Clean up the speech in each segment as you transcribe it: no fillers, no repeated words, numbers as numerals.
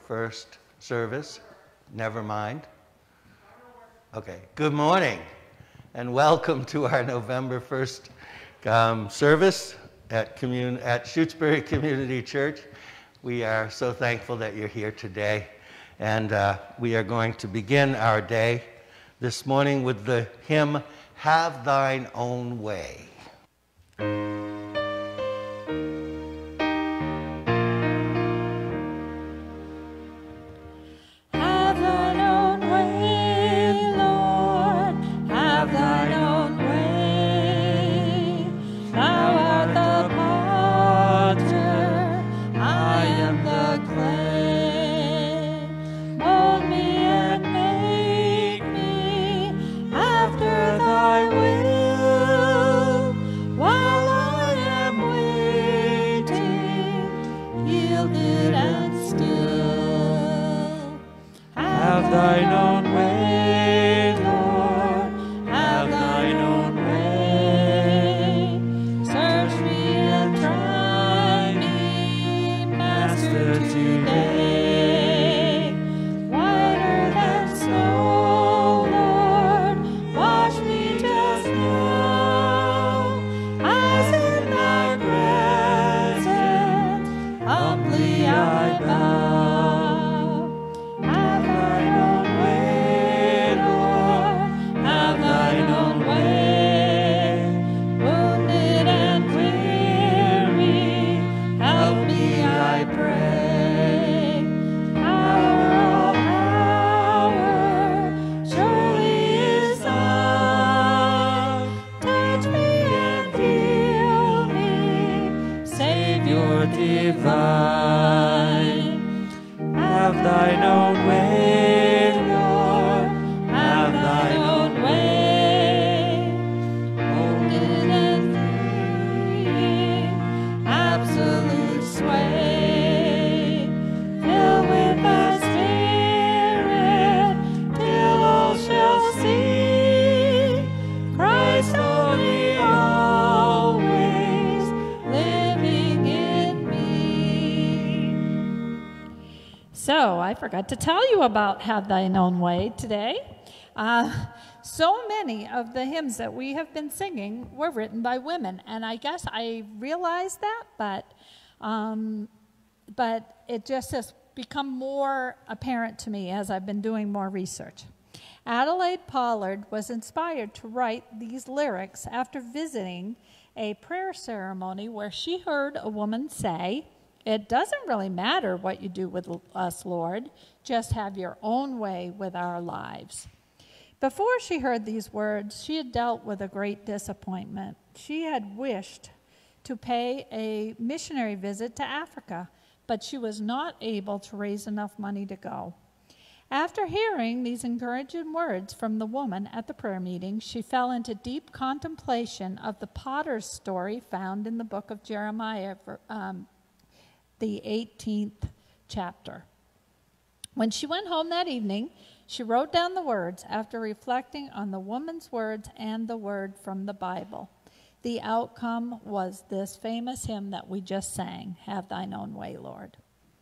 1st service. Never mind. Okay, good morning and welcome to our November 1st service at Shutesbury Community Church. We are so thankful that you're here today, and we are going to begin our day this morning with the hymn, Have Thine Own Way. I forgot to tell you about Have Thine Own Way today. So many of the hymns that we have been singing were written by women, and I guess I realized that, but it just has become more apparent to me as I've been doing more research. Adelaide Pollard was inspired to write these lyrics after visiting a prayer ceremony where she heard a woman say, "It doesn't really matter what you do with us, Lord. Just have your own way with our lives." Before she heard these words, she had dealt with a great disappointment. She had wished to pay a missionary visit to Africa, but she was not able to raise enough money to go. After hearing these encouraging words from the woman at the prayer meeting, she fell into deep contemplation of the potter's story found in the book of Jeremiah, the 18th chapter. When she went home that evening, she wrote down the words after reflecting on the woman's words and the word from the Bible. The outcome was this famous hymn that we just sang, Have Thine Own Way, Lord.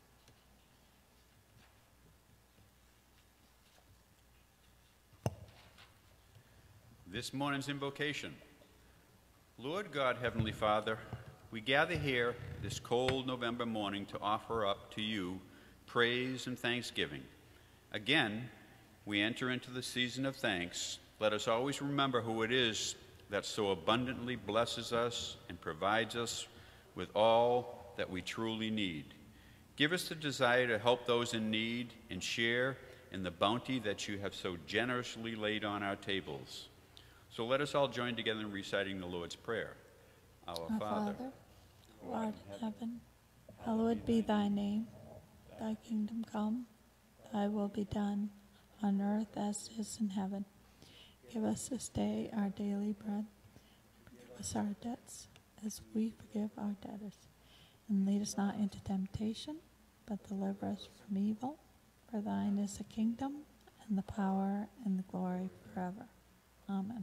This morning's invocation. Lord God, Heavenly Father, we gather here this cold November morning to offer up to you praise and thanksgiving. Again, we enter into the season of thanks. Let us always remember who it is that so abundantly blesses us and provides us with all that we truly need. Give us the desire to help those in need and share in the bounty that you have so generously laid on our tables. So let us all join together in reciting the Lord's Prayer. Our Father, who art in heaven, hallowed be thy name. Thy kingdom come, thy will be done, on earth as it is in heaven. Give us this day our daily bread. Forgive us our debts, as we forgive our debtors. And lead us not into temptation, but deliver us from evil. For thine is the kingdom, and the power, and the glory forever. Amen.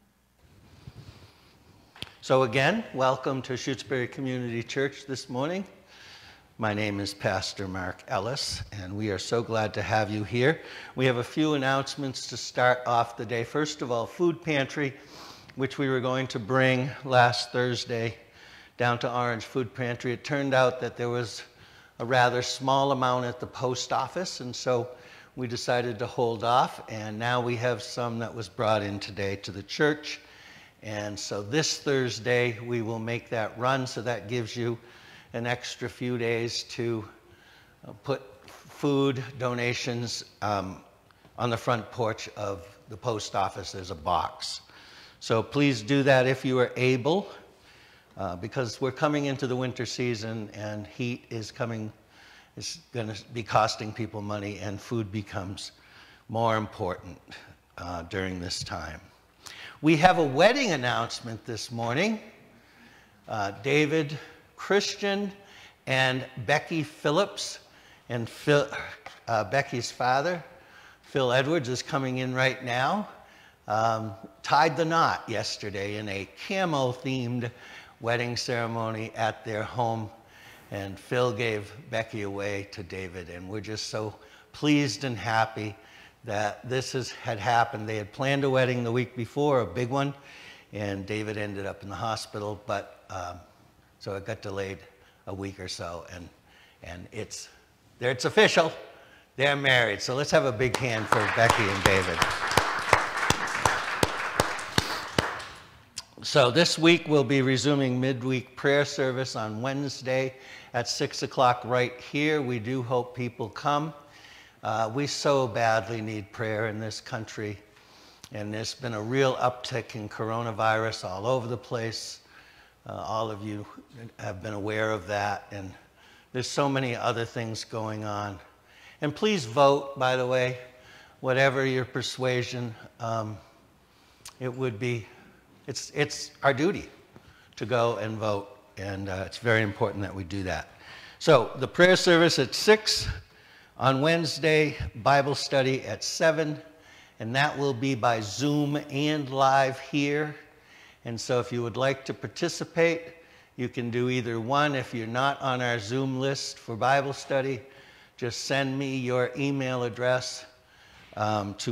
So again, welcome to Shutesbury Community Church this morning. My name is Pastor Mark Ellis, and we are so glad to have you here. We have a few announcements to start off the day. First of all, food pantry, which we were going to bring last Thursday down to Orange Food Pantry. It turned out that there was a rather small amount at the post office, and so we decided to hold off, and now we have some that was brought in today to the church. And so this Thursday, we will make that run, so that gives you an extra few days to put food donations on the front porch of the post office. There's a box. So please do that if you are able, because we're coming into the winter season and heat is going to be costing people money, and food becomes more important during this time. We have a wedding announcement this morning. David Christian and Becky Phillips, and Becky's father, Phil Edwards, is coming in right now. Tied the knot yesterday in a camo-themed wedding ceremony at their home, and Phil gave Becky away to David, and we're just so pleased and happy that this had happened. They had planned a wedding the week before, a big one, and David ended up in the hospital, but so it got delayed a week or so, and it's official. They're married. So let's have a big hand for Becky and David. So this week we'll be resuming midweek prayer service on Wednesday at 6 o'clock right here. We do hope people come. We so badly need prayer in this country, and there's been a real uptick in coronavirus all over the place. All of you have been aware of that, and there's so many other things going on. And please vote, by the way, whatever your persuasion. It's our duty to go and vote, and it's very important that we do that. So the prayer service at 6 on Wednesday, Bible study at 7, and that will be by Zoom and live here. And so if you would like to participate, you can do either one. If you're not on our Zoom list for Bible study, just send me your email address to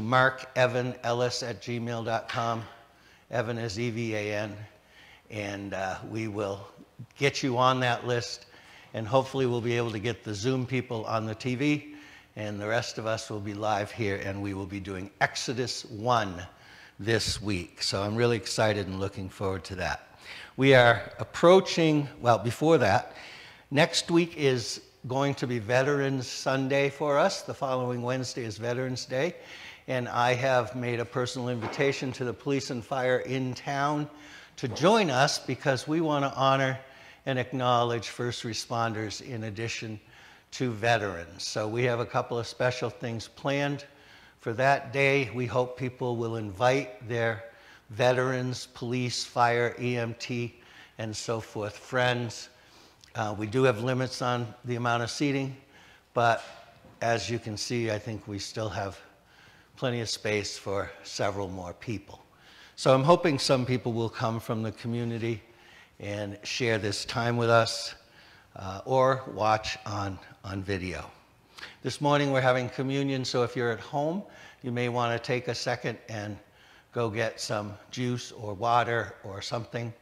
markevanellis@gmail.com. Evan is E-V-A-N. And we will get you on that list. And hopefully we'll be able to get the Zoom people on the TV. And the rest of us will be live here. And we will be doing Exodus 1 this week. So I'm really excited and looking forward to that. We are approaching, well, before that, next week is going to be Veterans Sunday for us. The following Wednesday is Veterans Day. And I have made a personal invitation to the police and fire in town to join us, because we want to honor and acknowledge first responders in addition to veterans. So we have a couple of special things planned for that day. We hope people will invite their veterans, police, fire, EMT, and so forth friends. We do have limits on the amount of seating, but as you can see, I think we still have plenty of space for several more people. So I'm hoping some people will come from the community and share this time with us, or watch on video. This morning we're having communion, so if you're at home, you may want to take a second and go get some juice or water or something,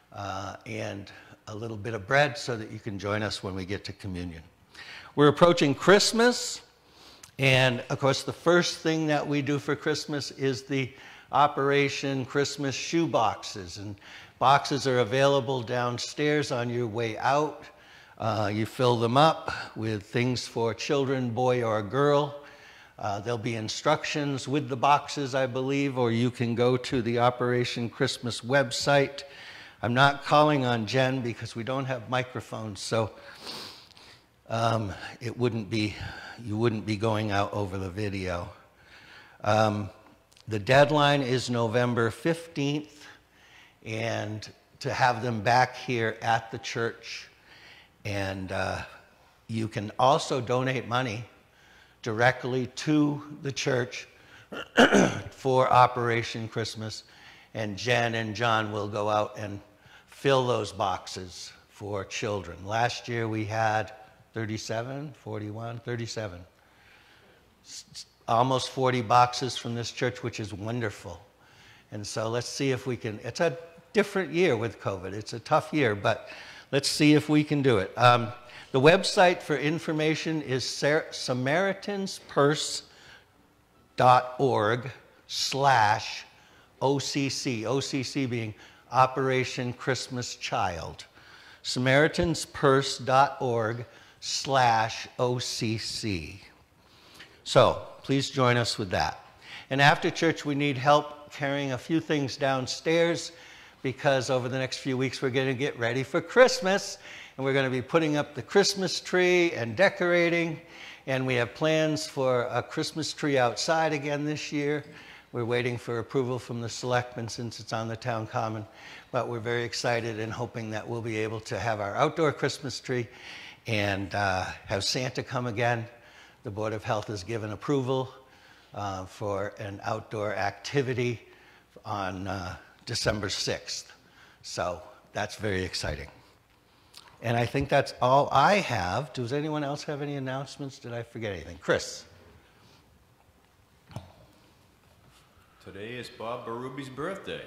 and a little bit of bread, so that you can join us when we get to communion. We're approaching Christmas, and of course the first thing that we do for Christmas is the Operation Christmas shoe boxes, and boxes are available downstairs on your way out. You fill them up with things for children, boy or girl. There'll be instructions with the boxes, I believe, or you can go to the Operation Christmas website. I'm not calling on Jen because we don't have microphones, so you wouldn't be going out over the video. The deadline is November 15th, and to have them back here at the church. And you can also donate money directly to the church for Operation Christmas, and Jen and John will go out and fill those boxes for children. Last year we had 37, 41, 37. Almost 40 boxes from this church, which is wonderful. And so let's see if we can. It's a different year with COVID. It's a tough year, but let's see if we can do it. The website for information is SamaritansPurse.org/OCC, OCC being Operation Christmas Child. SamaritansPurse.org/OCC. So please join us with that. And after church, we need help carrying a few things downstairs because over the next few weeks, we're going to get ready for Christmas. And we're going to be putting up the Christmas tree and decorating. And we have plans for a Christmas tree outside again this year. We're waiting for approval from the selectmen since it's on the town common. But we're very excited and hoping that we'll be able to have our outdoor Christmas tree and have Santa come again. The Board of Health has given approval for an outdoor activity on December 6th. So that's very exciting. And I think that's all I have. Does anyone else have any announcements? Did I forget anything? Chris. Today is Bob Barubi's birthday.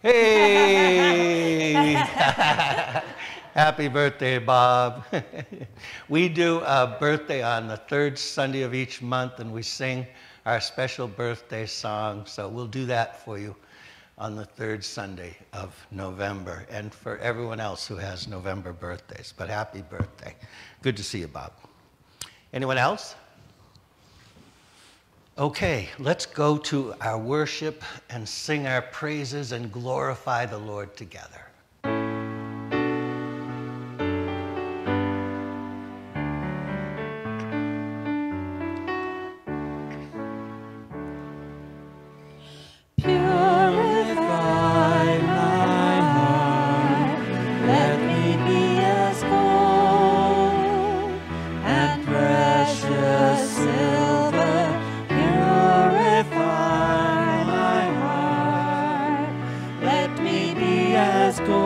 Hey! Happy birthday, Bob. We do a birthday on the third Sunday of each month, and we sing our special birthday song. So we'll do that for you on the third Sunday of November, and for everyone else who has November birthdays. But happy birthday. Good to see you, Bob. Anyone else? Okay, let's go to our worship and sing our praises and glorify the Lord together. As gold.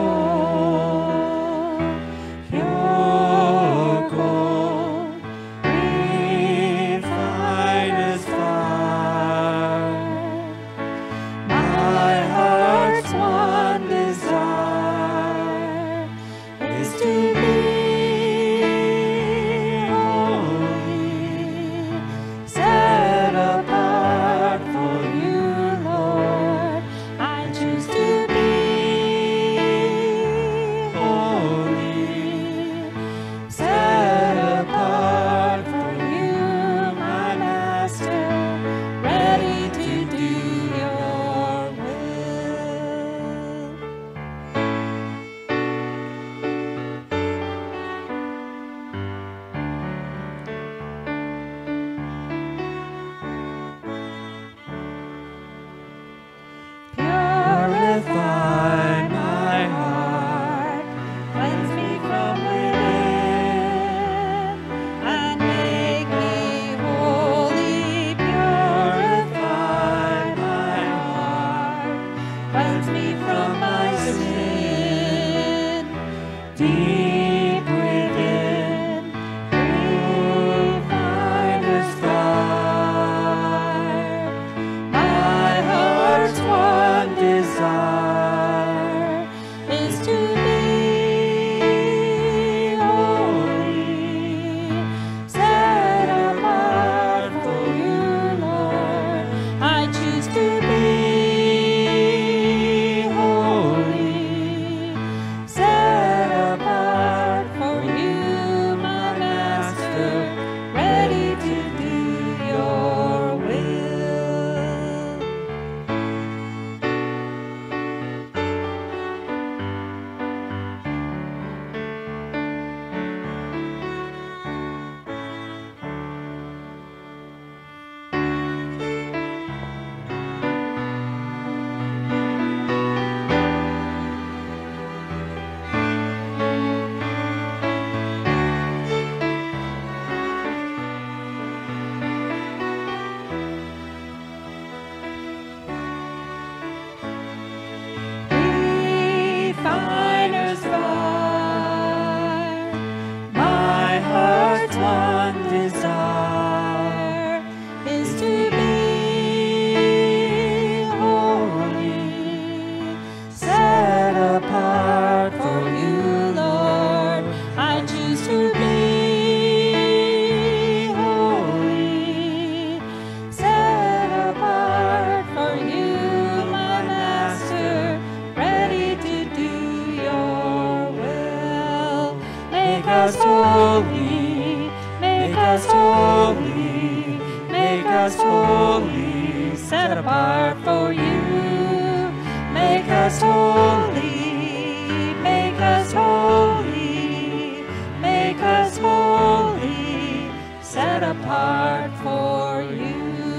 us holy, set apart for you. Make us holy, make us holy, make us holy, set apart for you.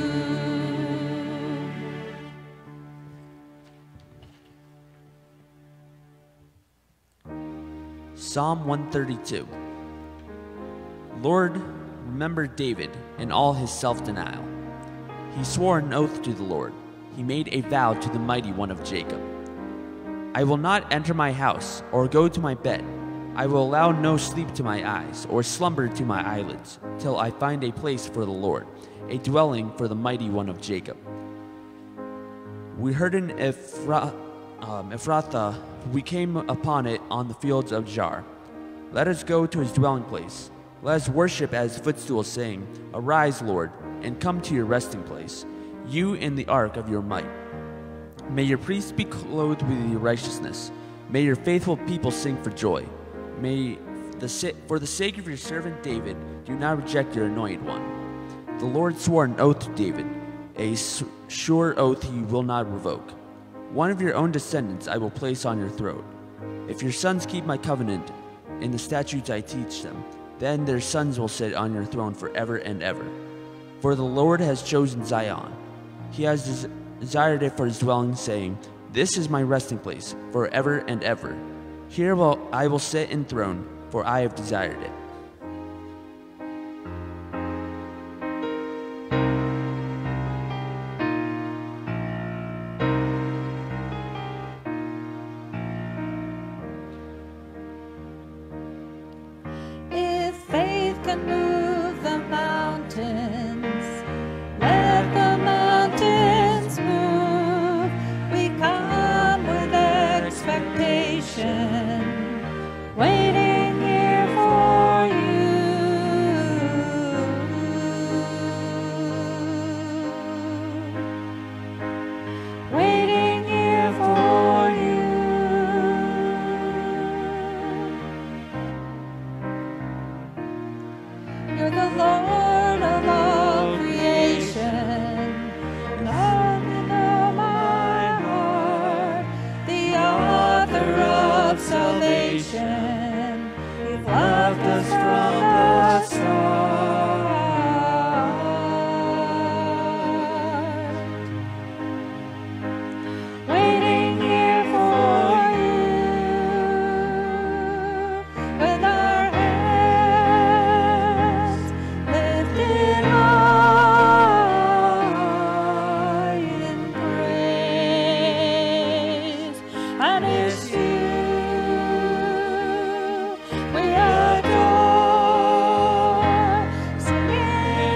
Psalm 132. Lord, remember David and all his self-denial. He swore an oath to the Lord. He made a vow to the Mighty One of Jacob. I will not enter my house or go to my bed. I will allow no sleep to my eyes or slumber to my eyelids, till I find a place for the Lord, a dwelling for the Mighty One of Jacob. We heard in Ephrathah, we came upon it on the fields of Jar. Let us go to his dwelling place. Let us worship at his footstool, saying, Arise, Lord, and come to your resting place, you in the ark of your might. May your priests be clothed with your righteousness. May your faithful people sing for joy. For the sake of your servant David, do not reject your anointed one. The Lord swore an oath to David, a sure oath he will not revoke. One of your own descendants I will place on your throne. If your sons keep my covenant and the statutes I teach them, then their sons will sit on your throne forever and ever. For the Lord has chosen Zion. He has desired it for his dwelling, saying, This is my resting place forever and ever. Here I will sit enthroned, for I have desired it. If faith can move the mountains, let the mountains move. We come with expectation, waiting here for you. Waiting here for you. You're the Lord of all creation. Love, you know my heart, the author of salvation. You've loved us from the start. Waiting here for you with our hands lifted high in praise. And it's you we adore, singing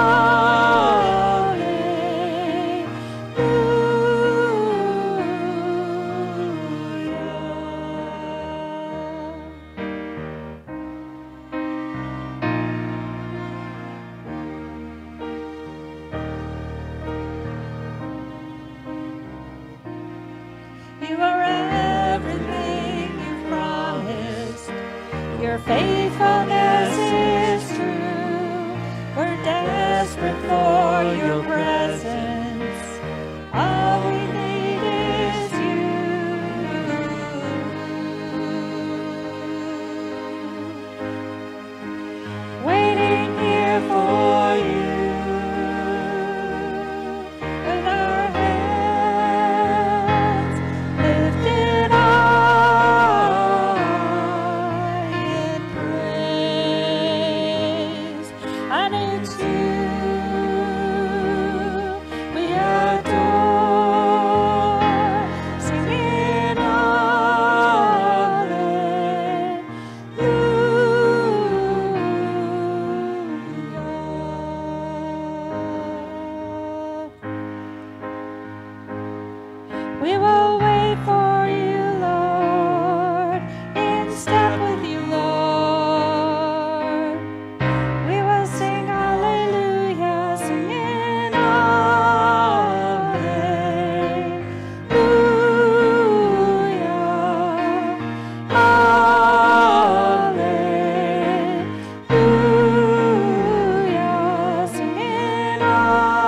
You are everything you've promised. Your faithfulness is true. We're desperate for your presence. All we need is you. Waiting here for you. With our hands lifted high in praise. And it's you we adore, singing hallelujah. We will wait for you, Lord, in step with you, Lord. We will sing hallelujah, singing hallelujah, hallelujah, singing hallelujah.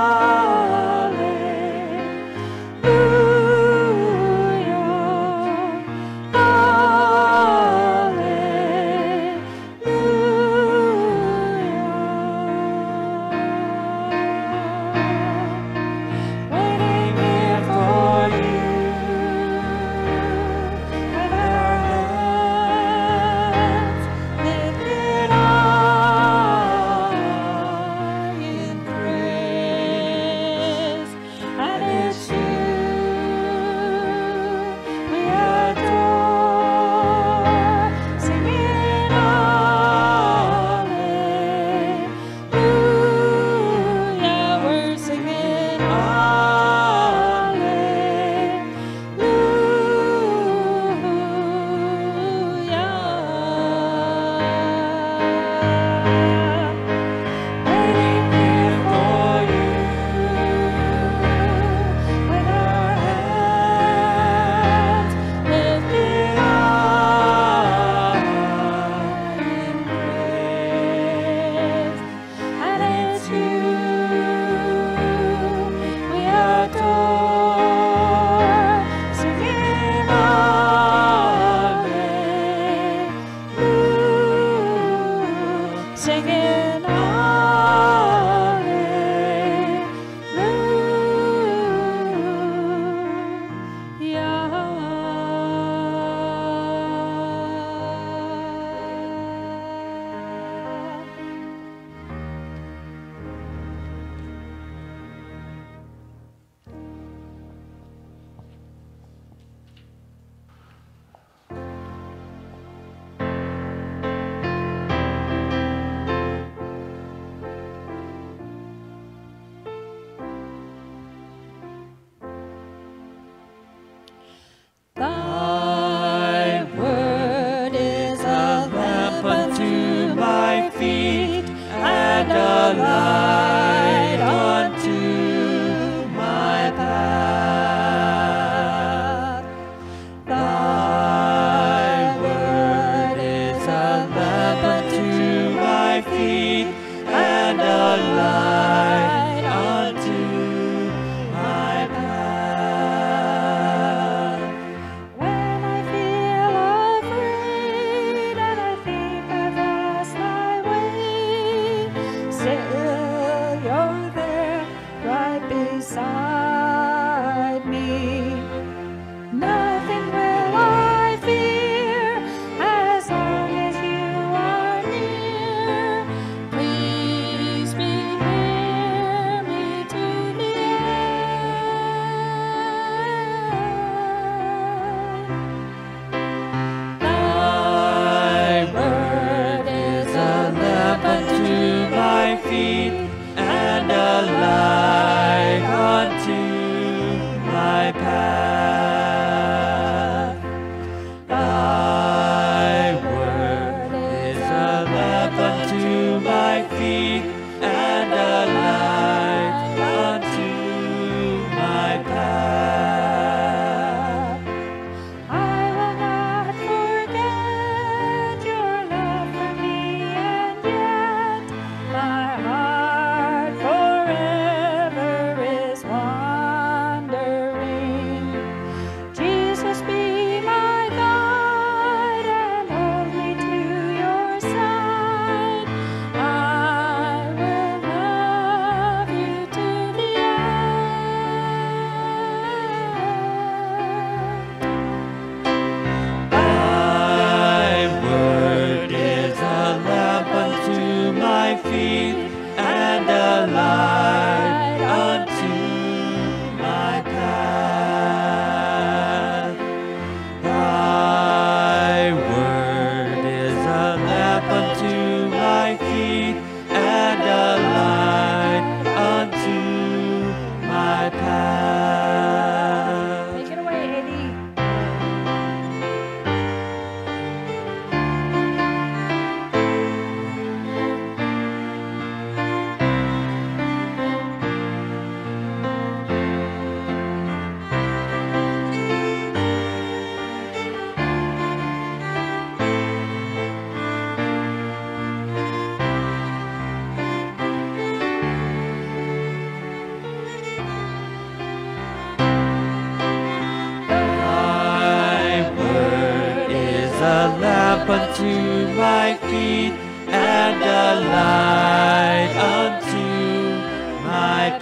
lamp unto my feet, and a light unto my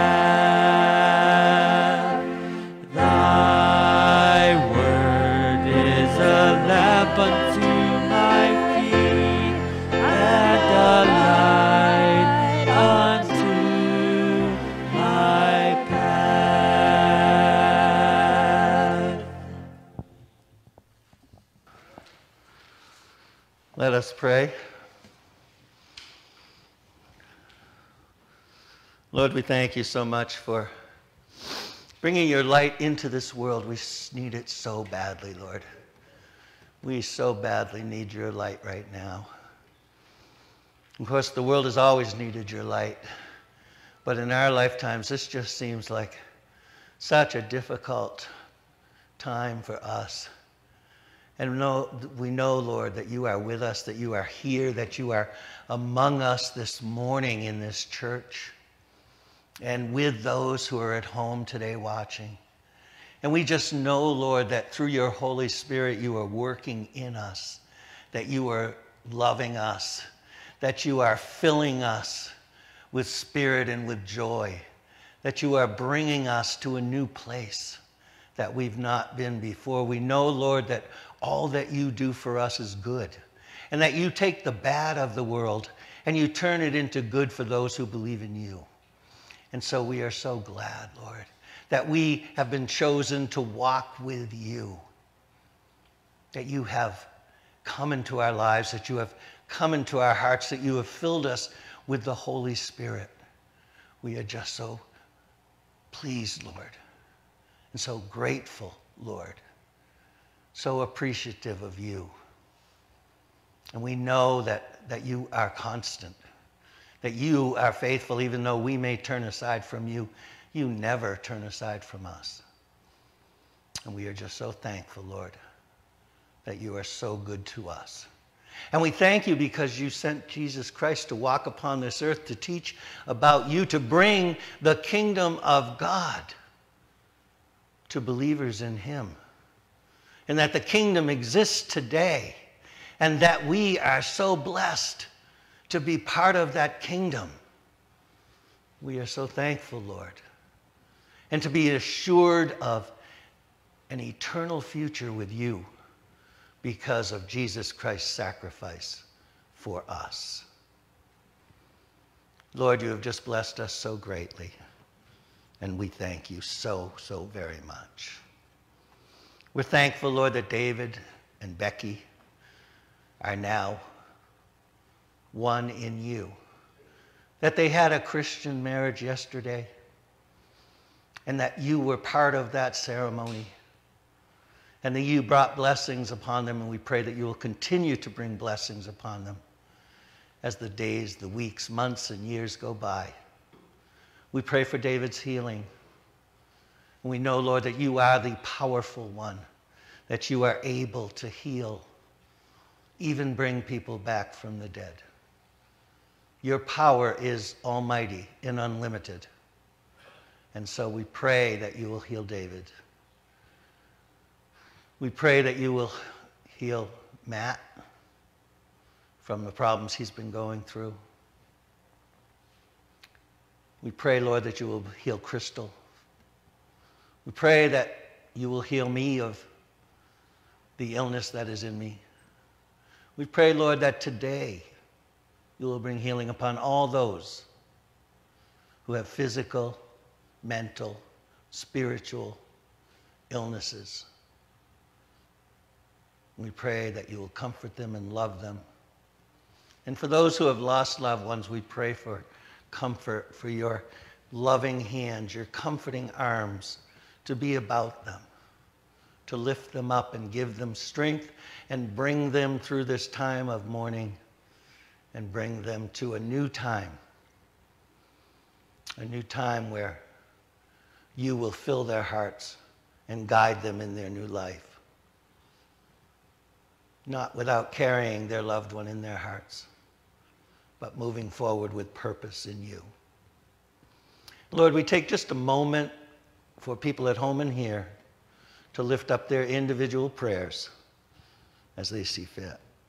path. Thy word is a lamp unto my feet, and a light unto my path. Let us pray. Lord, we thank you so much for bringing your light into this world. We need it so badly, Lord. We so badly need your light right now. Of course, the world has always needed your light. But in our lifetimes, this just seems like such a difficult time for us. And we know, Lord, that you are with us, that you are here, that you are among us this morning in this church, and with those who are at home today watching. And we just know, Lord, that through your Holy Spirit you are working in us, that you are loving us, that you are filling us with spirit and with joy, that you are bringing us to a new place that we've not been before. We know, Lord, that all that you do for us is good, and that you take the bad of the world and you turn it into good for those who believe in you. And so we are so glad, Lord, that we have been chosen to walk with you, that you have come into our lives, that you have come into our hearts, that you have filled us with the Holy Spirit. We are just so pleased, Lord, and so grateful, Lord, so appreciative of you. And we know that you are constant, that you are faithful. Even though we may turn aside from you, you never turn aside from us. And we are just so thankful, Lord, that you are so good to us. And we thank you because you sent Jesus Christ to walk upon this earth, to teach about you, to bring the kingdom of God to believers in him. And that the kingdom exists today, and that we are so blessed to be part of that kingdom. We are so thankful, Lord. And to be assured of an eternal future with you because of Jesus Christ's sacrifice for us. Lord, you have just blessed us so greatly, and we thank you so, so very much. We're thankful, Lord, that David and Becky are now one in you, that they had a Christian marriage yesterday, and that you were part of that ceremony, and that you brought blessings upon them, and we pray that you will continue to bring blessings upon them as the days, the weeks, months, and years go by. We pray for David's healing. And we know, Lord, that you are the powerful one, that you are able to heal, even bring people back from the dead. Your power is almighty and unlimited. And so we pray that you will heal David. We pray that you will heal Matt from the problems he's been going through. We pray, Lord, that you will heal Crystal. We pray that you will heal me of the illness that is in me. We pray, Lord, that today you will bring healing upon all those who have physical, mental, spiritual illnesses. We pray that you will comfort them and love them. And for those who have lost loved ones, we pray for comfort, for your loving hands, your comforting arms to be about them, to lift them up and give them strength and bring them through this time of mourning and bring them to a new time where you will fill their hearts and guide them in their new life, not without carrying their loved one in their hearts, but moving forward with purpose in you. Lord, we take just a moment for people at home and here to lift up their individual prayers as they see fit.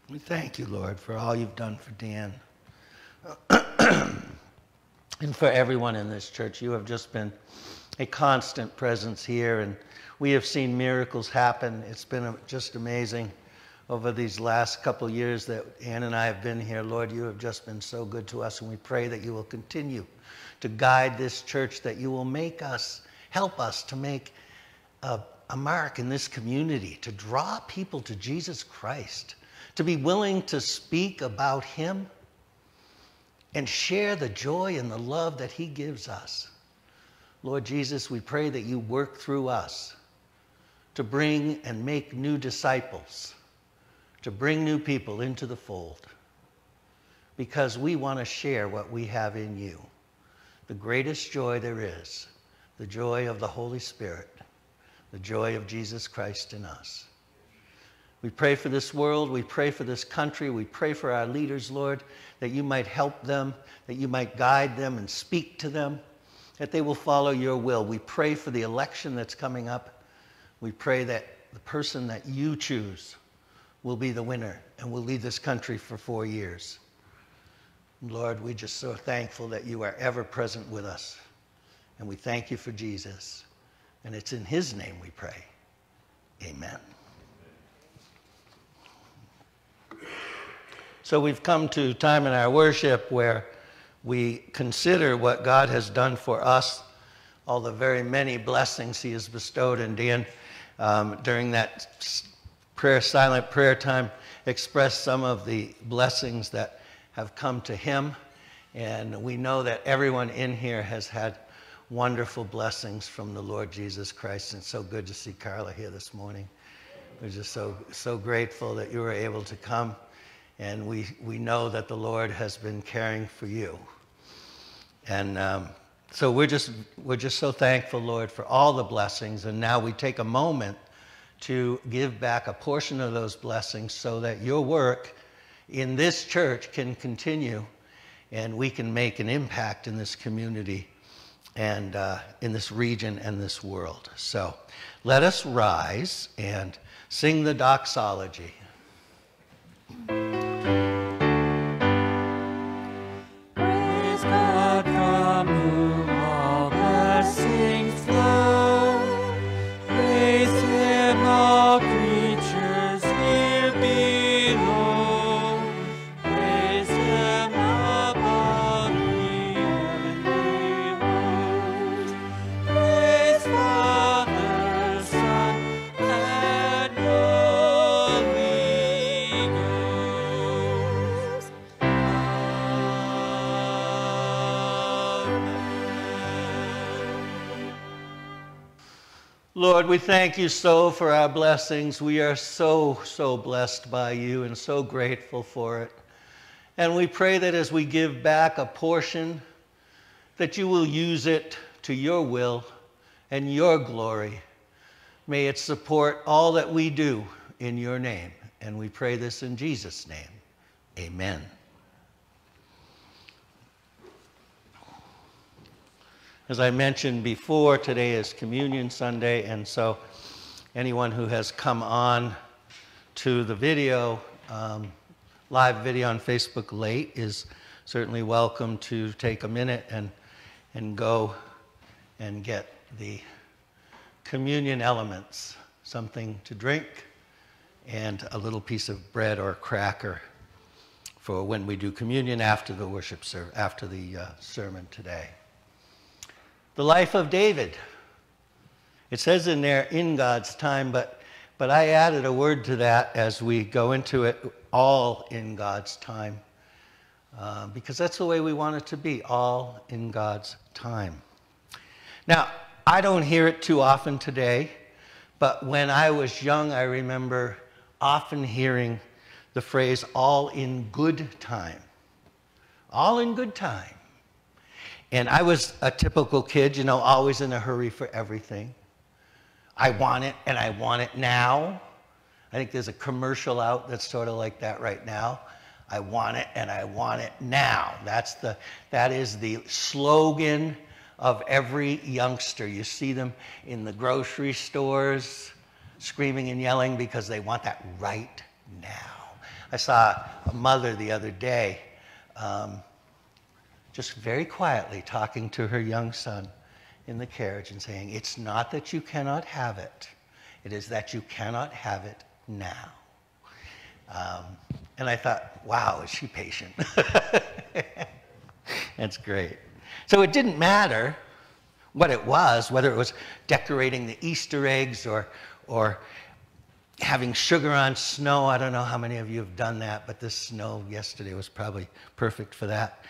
We thank you, Lord, for all you've done for Dan. And for everyone in this church. You have just been a constant presence here, and we have seen miracles happen. It's been just amazing over these last couple years that Ann and I have been here. Lord, you have just been so good to us, and we pray that you will continue to guide this church, that you will help us to make a mark in this community, to draw people to Jesus Christ, to be willing to speak about him and share the joy and the love that he gives us. Lord Jesus, we pray that you work through us to bring and make new disciples, to bring new people into the fold, because we want to share what we have in you, the greatest joy there is, the joy of the Holy Spirit, the joy of Jesus Christ in us. We pray for this world, we pray for this country, we pray for our leaders, Lord, that you might help them, that you might guide them and speak to them, that they will follow your will. We pray for the election that's coming up. We pray that the person that you choose will be the winner and will lead this country for 4 years. Lord, we're just so thankful that you are ever present with us. And we thank you for Jesus. And it's in his name we pray. Amen. So we've come to time in our worship where we consider what God has done for us, all the very many blessings he has bestowed. And Dan, during that silent prayer time, expressed some of the blessings that have come to him. And we know that everyone in here has had wonderful blessings from the Lord Jesus Christ. And it's so good to see Carla here this morning. We're just so grateful that you were able to come. And we know that the Lord has been caring for you. And so we're just so thankful, Lord, for all the blessings. And now we take a moment to give back a portion of those blessings so that your work in this church can continue and we can make an impact in this community and in this region and this world. So let us rise and sing the doxology. Praise God from whom all blessings flow. Praise him, all creatures here below. Praise him above the heavenly host. Praise Father, Son, and Holy Ghost. Amen. Lord, we thank you so for our blessings. We are so blessed by you and so grateful for it. And we pray that as we give back a portion, that you will use it to your will and your glory. May it support all that we do in your name. And we pray this in Jesus' name. Amen. As I mentioned before, today is Communion Sunday, and so anyone who has come on to the video, live video on Facebook late is certainly welcome to take a minute and go and get the communion elements, something to drink and a little piece of bread or cracker for when we do communion after the worship after the sermon today. The life of David. It says in there, in God's time, but I added a word to that as we go into it, all in God's time, because that's the way we want it to be, all in God's time. Now, I don't hear it too often today, but when I was young, I remember often hearing the phrase, all in good time. All in good time. And I was a typical kid, you know, always in a hurry for everything. I want it, and I want it now. I think there's a commercial out that's sort of like that right now. I want it, and I want it now. That is the slogan of every youngster. You see them in the grocery stores screaming and yelling because they want that right now. I saw a mother the other day just very quietly talking to her young son in the carriage and saying, "It's not that you cannot have it. It is that you cannot have it now." And I thought, wow, is she patient? That's great. So it didn't matter what it was, whether it was decorating the Easter eggs or having sugar on snow. I don't know how many of you have done that, but this snow yesterday was probably perfect for that.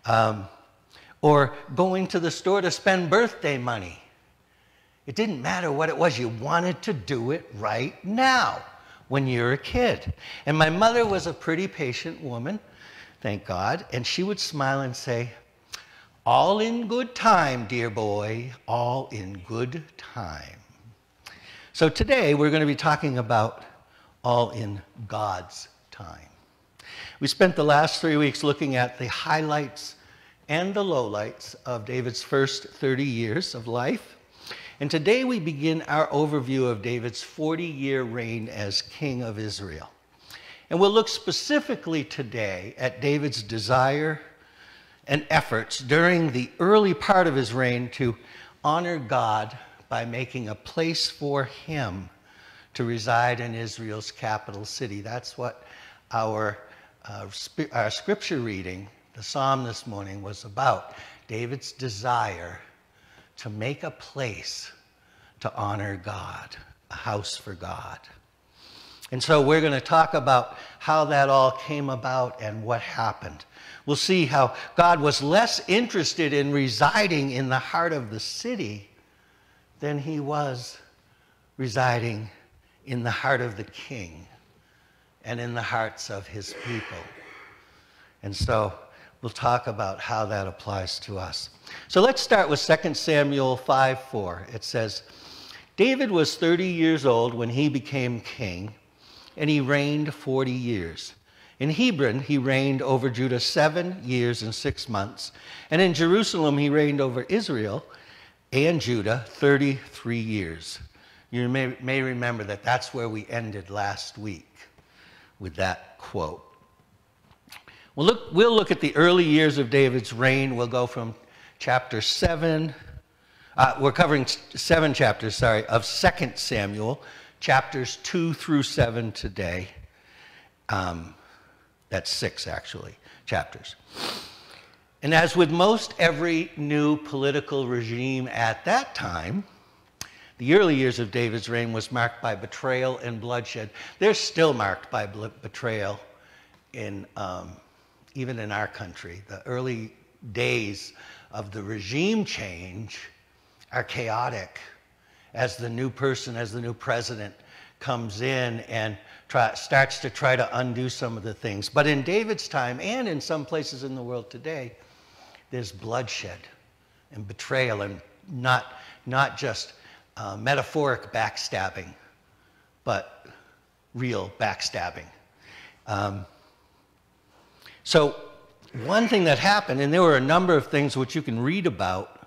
Or going to the store to spend birthday money. It didn't matter what it was. You wanted to do it right now when you're a kid. And my mother was a pretty patient woman, thank God, and she would smile and say, "All in good time, dear boy, all in good time." So today we're going to be talking about all in God's time. We spent the last 3 weeks looking at the highlights and the lowlights of David's first 30 years of life. And today we begin our overview of David's 40-year reign as king of Israel. And we'll look specifically today at David's desire and efforts during the early part of his reign to honor God by making a place for him to reside in Israel's capital city. That's what our scripture reading, the psalm this morning, was about. David's desire to make a place to honor God, a house for God. And so we're going to talk about how that all came about and what happened. We'll see how God was less interested in residing in the heart of the city than he was residing in the heart of the king and in the hearts of his people. And so we'll talk about how that applies to us. So let's start with 2 Samuel 5:4. It says, "David was 30 years old when he became king, and he reigned 40 years. In Hebron, he reigned over Judah 7 years and 6 months. And in Jerusalem, he reigned over Israel and Judah 33 years. You may remember that that's where we ended last week with that quote. We'll look at the early years of David's reign. We'll go from chapter 7. We're covering 7 chapters, of 2 Samuel, chapters 2 through 7 today. That's 6, actually, chapters. And as with most every new political regime at that time, the early years of David's reign was marked by betrayal and bloodshed. They're still marked by betrayal in even in our country. The early days of the regime change are chaotic as the new person, as the new president comes in and starts to try to undo some of the things. But in David's time, and in some places in the world today, there's bloodshed and betrayal, and not just metaphoric backstabbing, but real backstabbing. So one thing that happened, and there were a number of things which you can read about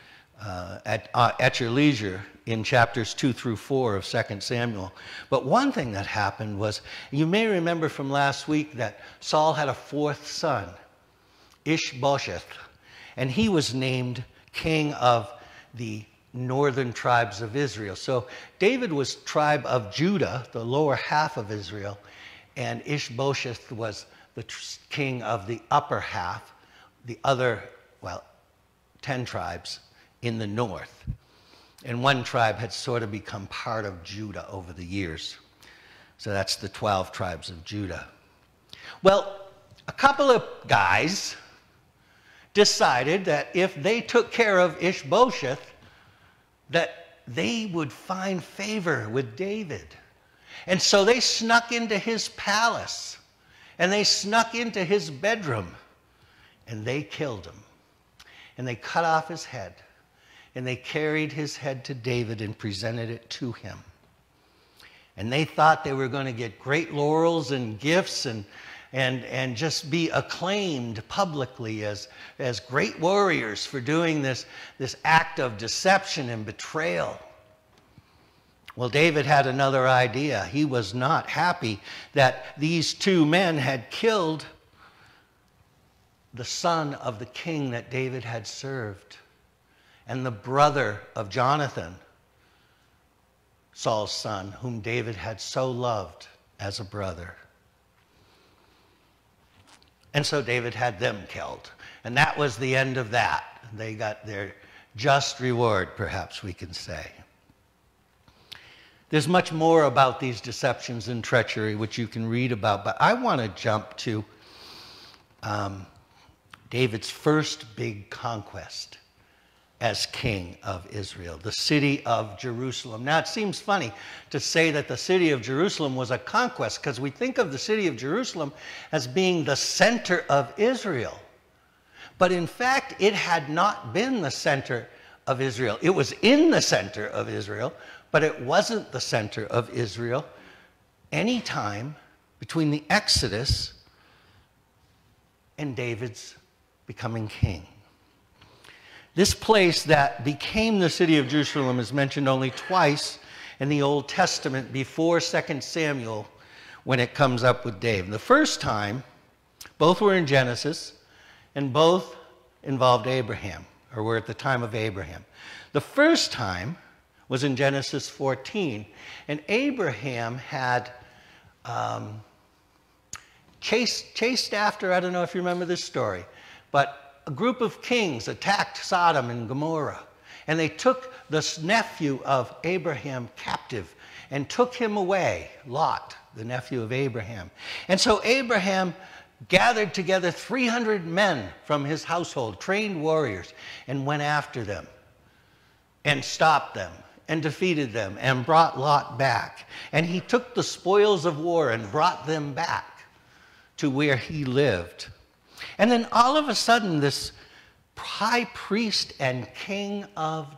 at your leisure in chapters 2 through 4 of 2 Samuel. But one thing that happened was, you may remember from last week that Saul had a 4th son, Ishbosheth, and he was named king of the northern tribes of Israel. So David was tribe of Judah, the lower half of Israel, and Ishbosheth was the king of the upper half, the other, 10 tribes in the north. And one tribe had sort of become part of Judah over the years. So that's the 12 tribes of Judah. Well, a couple of guys decided that if they took care of Ishbosheth, that they would find favor with David. And so they snuck into his palace, and they snuck into his bedroom, and they killed him. And they cut off his head, and they carried his head to David and presented it to him. And they thought they were going to get great laurels and gifts and just be acclaimed publicly as great warriors for doing this act of deception and betrayal. Well, David had another idea. He was not happy that these two men had killed the son of the king that David had served and the brother of Jonathan, Saul's son, whom David had so loved as a brother. And so David had them killed. And that was the end of that. They got their just reward, perhaps we can say. There's much more about these deceptions and treachery which you can read about, but I want to jump to David's first big conquest as king of Israel, the city of Jerusalem. Now, it seems funny to say that the city of Jerusalem was a conquest, because we think of the city of Jerusalem as being the center of Israel. But in fact, it had not been the center of Israel. It was in the center of Israel, but it wasn't the center of Israel any time between the Exodus and David's becoming king. This place that became the city of Jerusalem is mentioned only twice in the Old Testament before 2 Samuel, when it comes up with David. The first time, both were in Genesis, and both involved Abraham, or were at the time of Abraham. The first time was in Genesis 14, and Abraham had chased after, I don't know if you remember this story, but a group of kings attacked Sodom and Gomorrah, and they took the nephew of Abraham captive and took him away, Lot, the nephew of Abraham. And so Abraham gathered together 300 men from his household, trained warriors, and went after them and stopped them and defeated them and brought Lot back. And he took the spoils of war and brought them back to where he lived. And then all of a sudden, this high priest and king of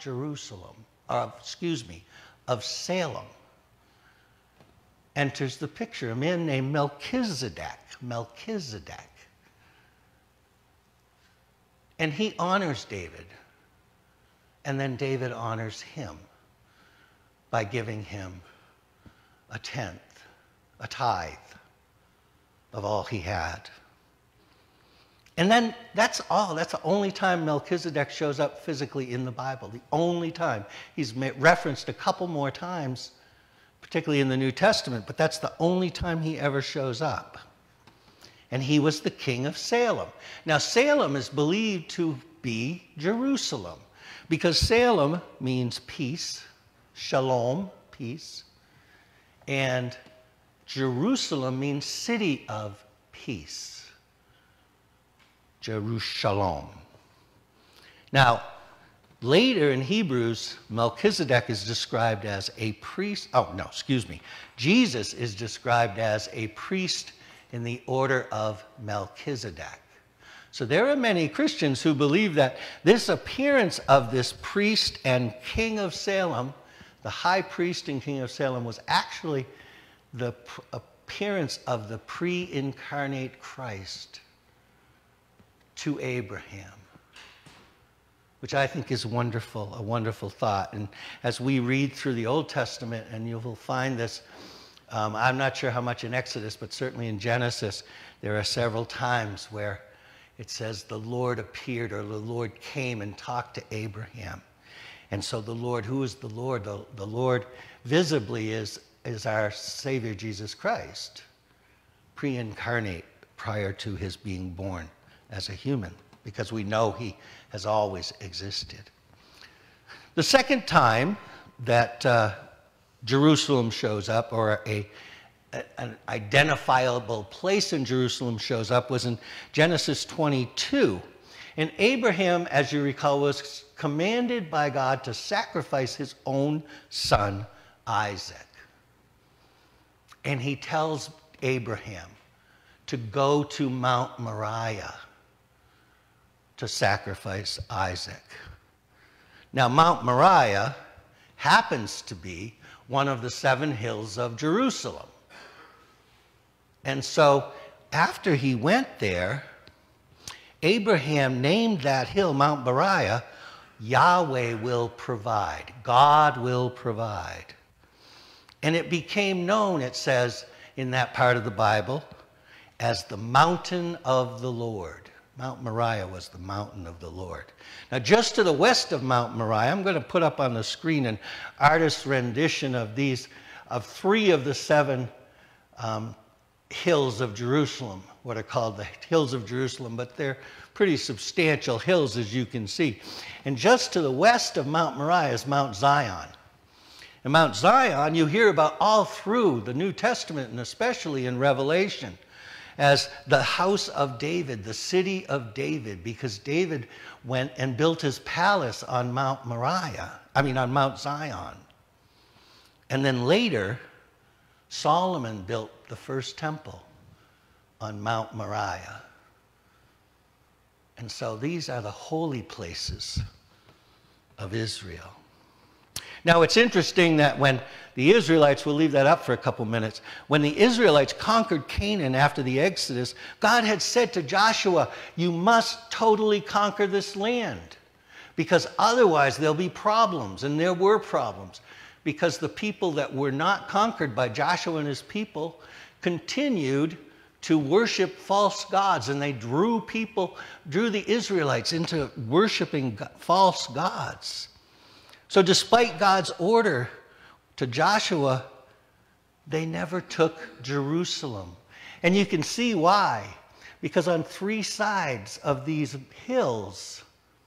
of Salem, enters the picture, a man named Melchizedek. And he honors David. And then David honors him by giving him a tenth, a tithe of all he had. And then that's all. That's the only time Melchizedek shows up physically in the Bible. The only time. He's referenced a couple more times, particularly in the New Testament, but that's the only time he ever shows up. And he was the king of Salem. Now, Salem is believed to be Jerusalem, because Salem means peace, shalom, peace, and Jerusalem means city of peace. Jerusalem. Now, later in Hebrews, Melchizedek is described as a priest. Jesus is described as a priest in the order of Melchizedek. So there are many Christians who believe that this appearance of this priest and king of Salem, the high priest and king of Salem, was actually the appearance of the pre-incarnate Christ to Abraham, which I think is wonderful, a wonderful thought. And as we read through the Old Testament, and you will find this, I'm not sure how much in Exodus, but certainly in Genesis, there are several times where it says the Lord appeared, or the Lord came and talked to Abraham. And so the Lord, who is the Lord? The Lord visibly is our Savior Jesus Christ, pre-incarnate prior to his being born as a human, because we know he has always existed. The second time that Jerusalem shows up, or an identifiable place in Jerusalem shows up, was in Genesis 22. And Abraham, as you recall, was commanded by God to sacrifice his own son, Isaac. And he tells Abraham to go to Mount Moriah to sacrifice Isaac. Now, Mount Moriah happens to be one of the 7 hills of Jerusalem. And so after he went there, Abraham named that hill, Mount Moriah, Yahweh will provide. God will provide. And it became known, it says in that part of the Bible, as the mountain of the Lord. Mount Moriah was the mountain of the Lord. Now, just to the west of Mount Moriah, I'm going to put up on the screen an artist's rendition of these, of 3 of the 7 hills of Jerusalem, what are called the hills of Jerusalem, but they're pretty substantial hills, as you can see. And just to the west of Mount Moriah is Mount Zion. And Mount Zion, you hear about all through the New Testament, and especially in Revelation, as the house of David, the city of David, because David went and built his palace on Mount on Mount Zion. And then later, Solomon built the first temple on Mount Moriah. And so these are the holy places of Israel. Now, it's interesting that when the Israelites, we'll leave that up for a couple minutes, when the Israelites conquered Canaan after the Exodus, God had said to Joshua, you must totally conquer this land, because otherwise there'll be problems, and there were problems, because the people that were not conquered by Joshua and his people continued to worship false gods, and they drew the Israelites into worshiping false gods. So despite God's order to Joshua, they never took Jerusalem. And you can see why. Because on 3 sides of these hills,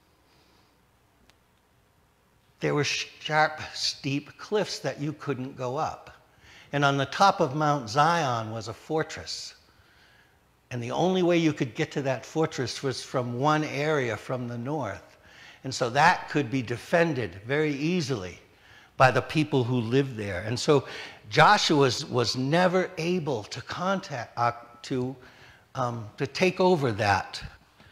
there were sharp, steep cliffs that you couldn't go up. And on the top of Mount Zion was a fortress. And the only way you could get to that fortress was from one area from the north. And so that could be defended very easily by the people who lived there. And so Joshua was never able to take over that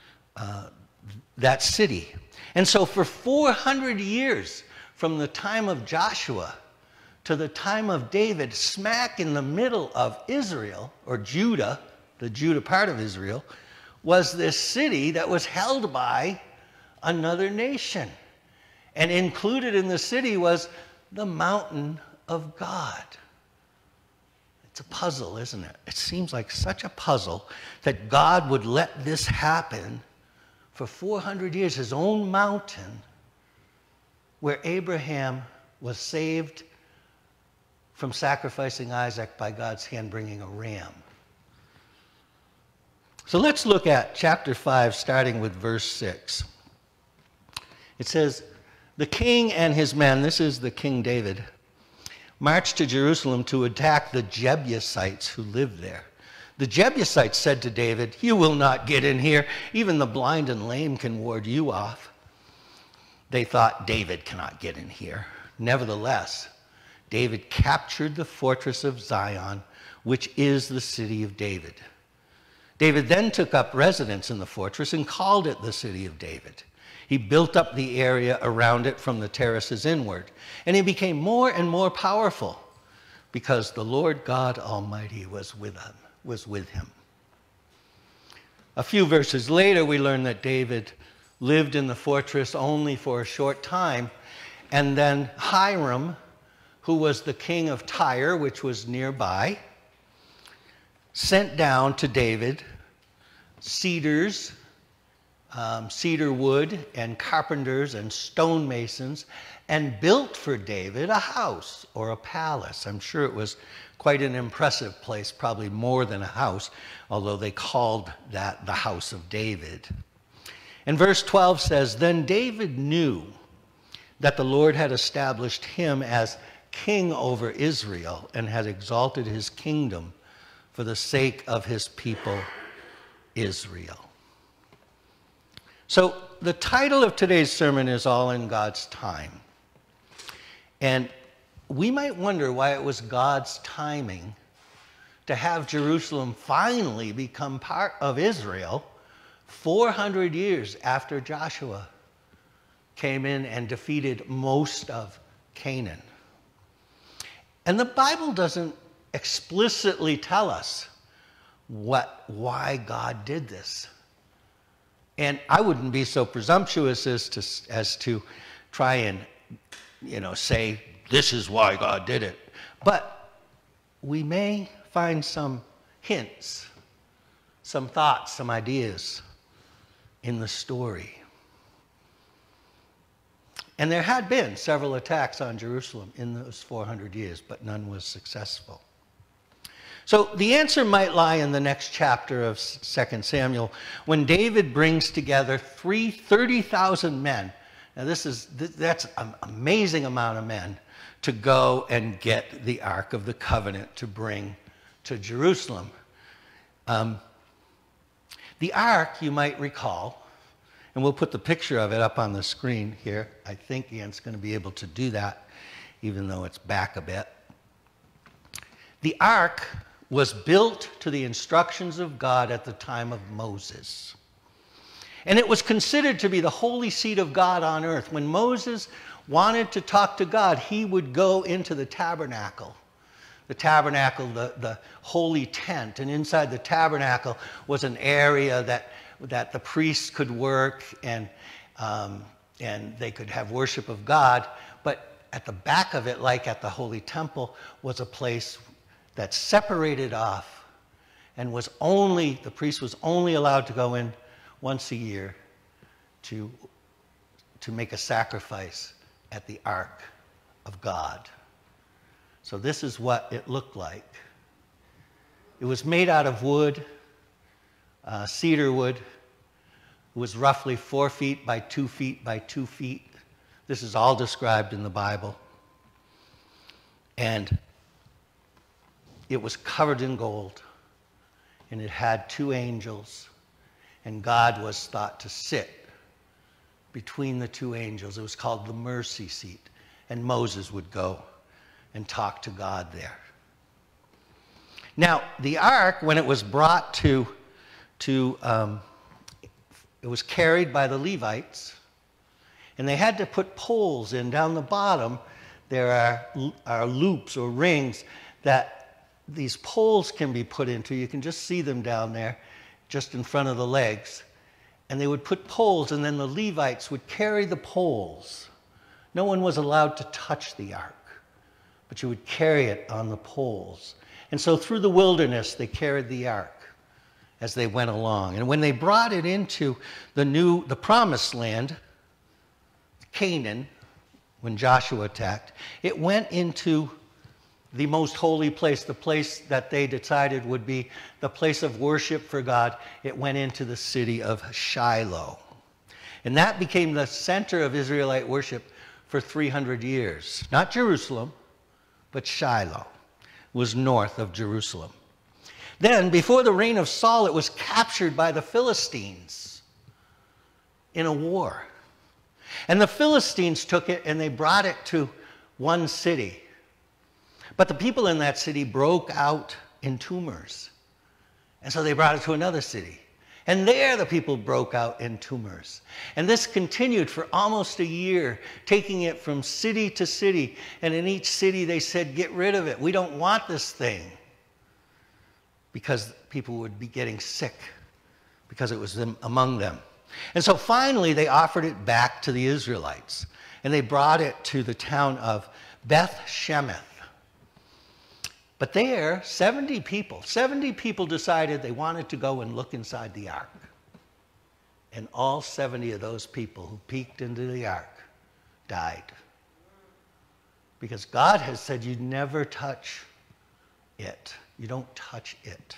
city. And so for 400 years, from the time of Joshua to the time of David, smack in the middle of Israel, or Judah, the Judah part of Israel, was this city that was held by another nation. And included in the city was the mountain of God. It's a puzzle, isn't it? It seems like such a puzzle that God would let this happen for 400 years, his own mountain, where Abraham was saved from sacrificing Isaac by God's hand bringing a ram. So let's look at chapter 5, starting with verse 6. It says, the king and his men, this is the King David, marched to Jerusalem to attack the Jebusites who lived there. The Jebusites said to David, you will not get in here. Even the blind and lame can ward you off. They thought, David cannot get in here. Nevertheless, David captured the fortress of Zion, which is the city of David. David then took up residence in the fortress and called it the city of David. He built up the area around it from the terraces inward, and he became more and more powerful because the Lord God Almighty was with him. A few verses later, we learn that David lived in the fortress only for a short time, and then Hiram, who was the king of Tyre, which was nearby, sent down to David cedars, cedar wood, and carpenters and stonemasons, and built for David a house or a palace. I'm sure it was quite an impressive place, probably more than a house, although they called that the house of David. And verse 12 says, then David knew that the Lord had established him as king over Israel and had exalted his kingdom for the sake of his people Israel. So the title of today's sermon is All in God's Time. And we might wonder why it was God's timing to have Jerusalem finally become part of Israel 400 years after Joshua came in and defeated most of Canaan. And the Bible doesn't explicitly tell us why God did this. And I wouldn't be so presumptuous as to try and, say, this is why God did it. But we may find some hints, some thoughts, some ideas in the story. And there had been several attacks on Jerusalem in those 400 years, but none was successful. So the answer might lie in the next chapter of 2 Samuel, when David brings together 30,000 men. Now that's an amazing amount of men to go and get the Ark of the Covenant to bring to Jerusalem. The Ark, you might recall, and we'll put the picture of it up on the screen here. I think Ian's going to be able to do that, even though it's back a bit. The Ark was built to the instructions of God at the time of Moses. And it was considered to be the holy seat of God on earth. When Moses wanted to talk to God, he would go into the tabernacle. The tabernacle, the holy tent. And inside the tabernacle was an area that the priests could work and they could have worship of God. But at the back of it, like at the holy temple, was a place that separated off and the priest was only allowed to go in once a year to make a sacrifice at the Ark of God. So this is what it looked like. It was made out of wood, cedar wood. It was roughly 4 feet by 2 feet by 2 feet. This is all described in the Bible. And it was covered in gold, and it had 2 angels, and God was thought to sit between the 2 angels. It was called the mercy seat, and Moses would go and talk to God there. Now, the ark, when it was brought it was carried by the Levites, and they had to put poles in. Down the bottom, there are loops or rings that these poles can be put into. You can just see them down there, just in front of the legs. And they would put poles, and then the Levites would carry the poles. No one was allowed to touch the ark, but you would carry it on the poles. And so through the wilderness, they carried the ark as they went along. And when they brought it into the promised land, Canaan, when Joshua attacked, it went into the most holy place, the place that they decided would be the place of worship for God. It went into the city of Shiloh. And that became the center of Israelite worship for 300 years. Not Jerusalem, but Shiloh was north of Jerusalem. Then, before the reign of Saul, it was captured by the Philistines in a war. And the Philistines took it and they brought it to one city. But the people in that city broke out in tumors. And so they brought it to another city. And there the people broke out in tumors. And this continued for almost a year, taking it from city to city. And in each city they said, get rid of it. We don't want this thing. Because people would be getting sick because it was among them. And so finally they offered it back to the Israelites. And they brought it to the town of Beth Shemesh. But there, 70 people decided they wanted to go and look inside the ark. And all 70 of those people who peeked into the ark died. Because God has said you never touch it. You don't touch it.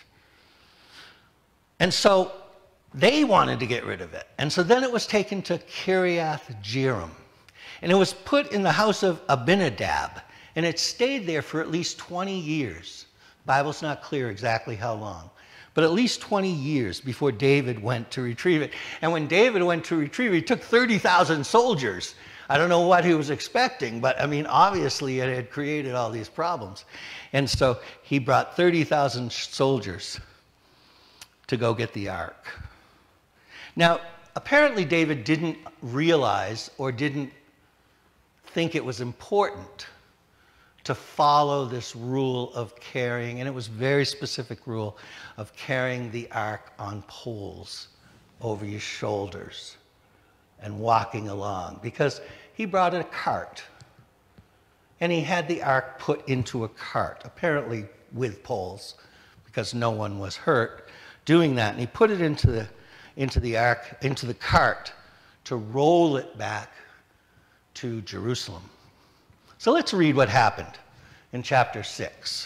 And so they wanted to get rid of it. And so then it was taken to Kiriath Jearim. And it was put in the house of Abinadab. And it stayed there for at least 20 years. The Bible's not clear exactly how long. But at least 20 years before David went to retrieve it. And when David went to retrieve it, he took 30,000 soldiers. I don't know what he was expecting, but I mean, obviously it had created all these problems. And so he brought 30,000 soldiers to go get the ark. Now, apparently David didn't realize or didn't think it was important to follow this rule of carrying, and it was a very specific rule of carrying the ark on poles over your shoulders and walking along, because he brought a cart. and he had the ark put into a cart, apparently with poles, because no one was hurt doing that. And he put it into the cart to roll it back to Jerusalem. So let's read what happened in chapter 6.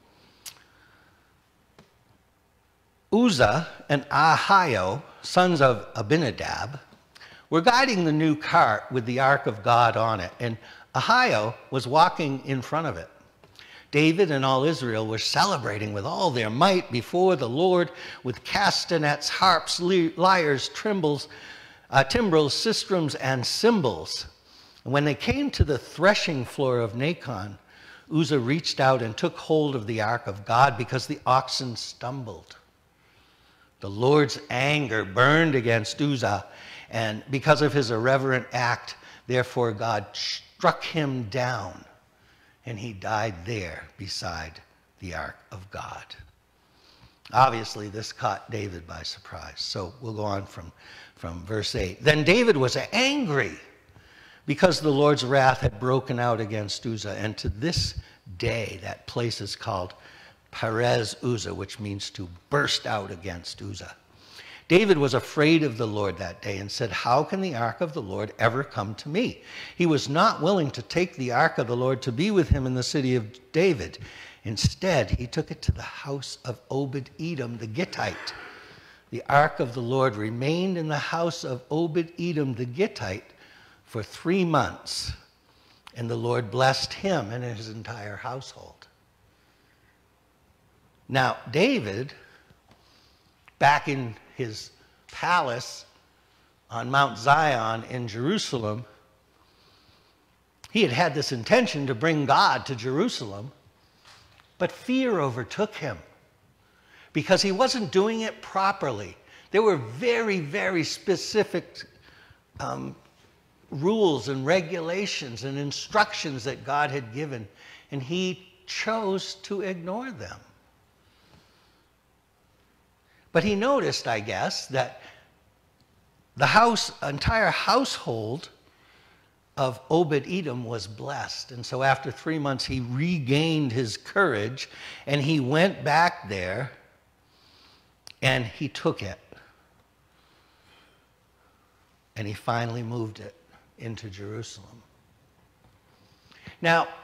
Uzzah and Ahio, sons of Abinadab, were guiding the new cart with the ark of God on it, and Ahio was walking in front of it. David and all Israel were celebrating with all their might before the Lord with castanets, harps, lyres, timbrels, sistrums, and cymbals. And when they came to the threshing floor of Nacon, Uzzah reached out and took hold of the ark of God because the oxen stumbled. The Lord's anger burned against Uzzah, and because of his irreverent act, therefore God struck him down, and he died there beside the ark of God. Obviously, this caught David by surprise. So we'll go on from verse 8. Then David was angry because the Lord's wrath had broken out against Uzzah, and to this day that place is called Perez Uzzah, which means to burst out against Uzzah. David was afraid of the Lord that day and said, "How can the ark of the Lord ever come to me?" He was not willing to take the ark of the Lord to be with him in the city of David. Instead, he took it to the house of Obed-Edom the Gittite. The ark of the Lord remained in the house of Obed-Edom the Gittite for 3 months, and the Lord blessed him and his entire household. Now, David, back in his palace on Mount Zion in Jerusalem, he had this intention to bring God to Jerusalem, but fear overtook him because he wasn't doing it properly. There were very, very specific rules and regulations and instructions that God had given, and he chose to ignore them. But he noticed, I guess, that the entire household of Obed-Edom was blessed. And so after 3 months, he regained his courage, and he went back there, and he took it. And he finally moved it into Jerusalem. Now,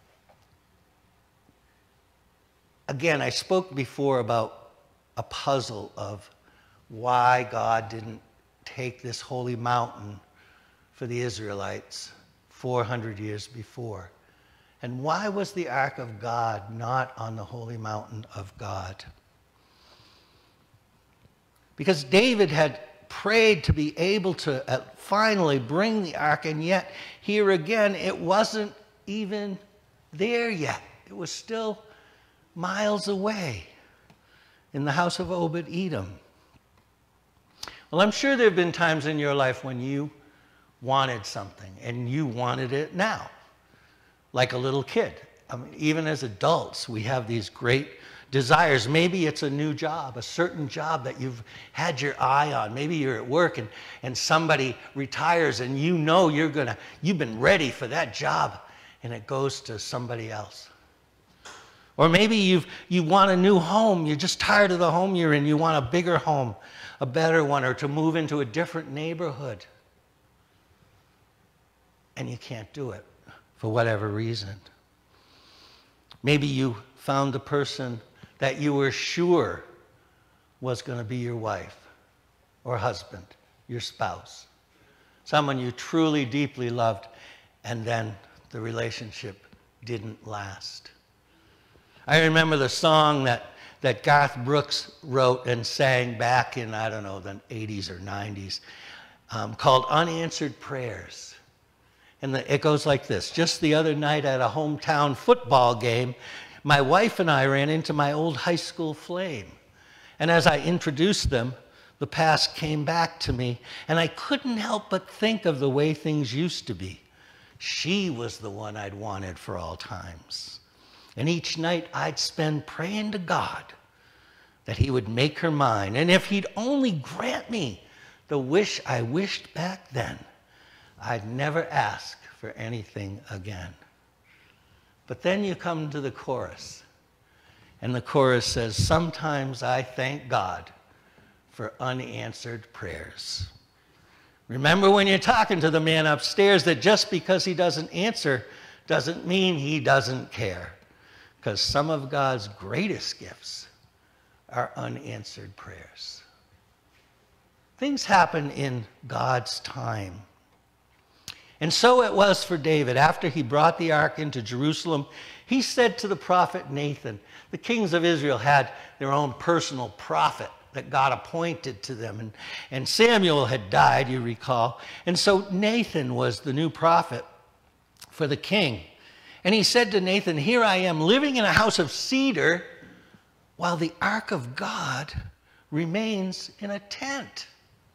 again, I spoke before about a puzzle of why God didn't take this holy mountain for the Israelites 400 years before. And why was the ark of God not on the holy mountain of God? Because David had prayed to be able to finally bring the ark, and yet here again it wasn't even there yet. It was still miles away in the house of Obed-Edom. Well, I'm sure there have been times in your life when you wanted something and you wanted it now, like a little kid. I mean, even as adults, we have these great desires. Maybe it's a new job, a certain job that you've had your eye on. Maybe you're at work and somebody retires and you know you've been ready for that job, and it goes to somebody else. Or maybe you want a new home. You're just tired of the home you're in. You want a bigger home, a better one, or to move into a different neighborhood. And you can't do it for whatever reason. Maybe you found the person that you were sure was going to be your wife or husband, your spouse, someone you truly, deeply loved, and then the relationship didn't last. I remember the song that Garth Brooks wrote and sang back in, I don't know, the 80s or 90s, called Unanswered Prayers. And it goes like this. Just the other night at a hometown football game, my wife and I ran into my old high school flame. And as I introduced them, the past came back to me, and I couldn't help but think of the way things used to be. She was the one I'd wanted for all times. And each night I'd spend praying to God that he would make her mine. And if he'd only grant me the wish I wished back then, I'd never ask for anything again. But then you come to the chorus, and the chorus says, sometimes I thank God for unanswered prayers. Remember when you're talking to the man upstairs that just because he doesn't answer doesn't mean he doesn't care. Because some of God's greatest gifts are unanswered prayers. Things happen in God's time. And so it was for David. After he brought the ark into Jerusalem, he said to the prophet Nathan, the kings of Israel had their own personal prophet that God appointed to them. And Samuel had died, you recall. And so Nathan was the new prophet for the king. And he said to Nathan, here I am living in a house of cedar while the ark of God remains in a tent.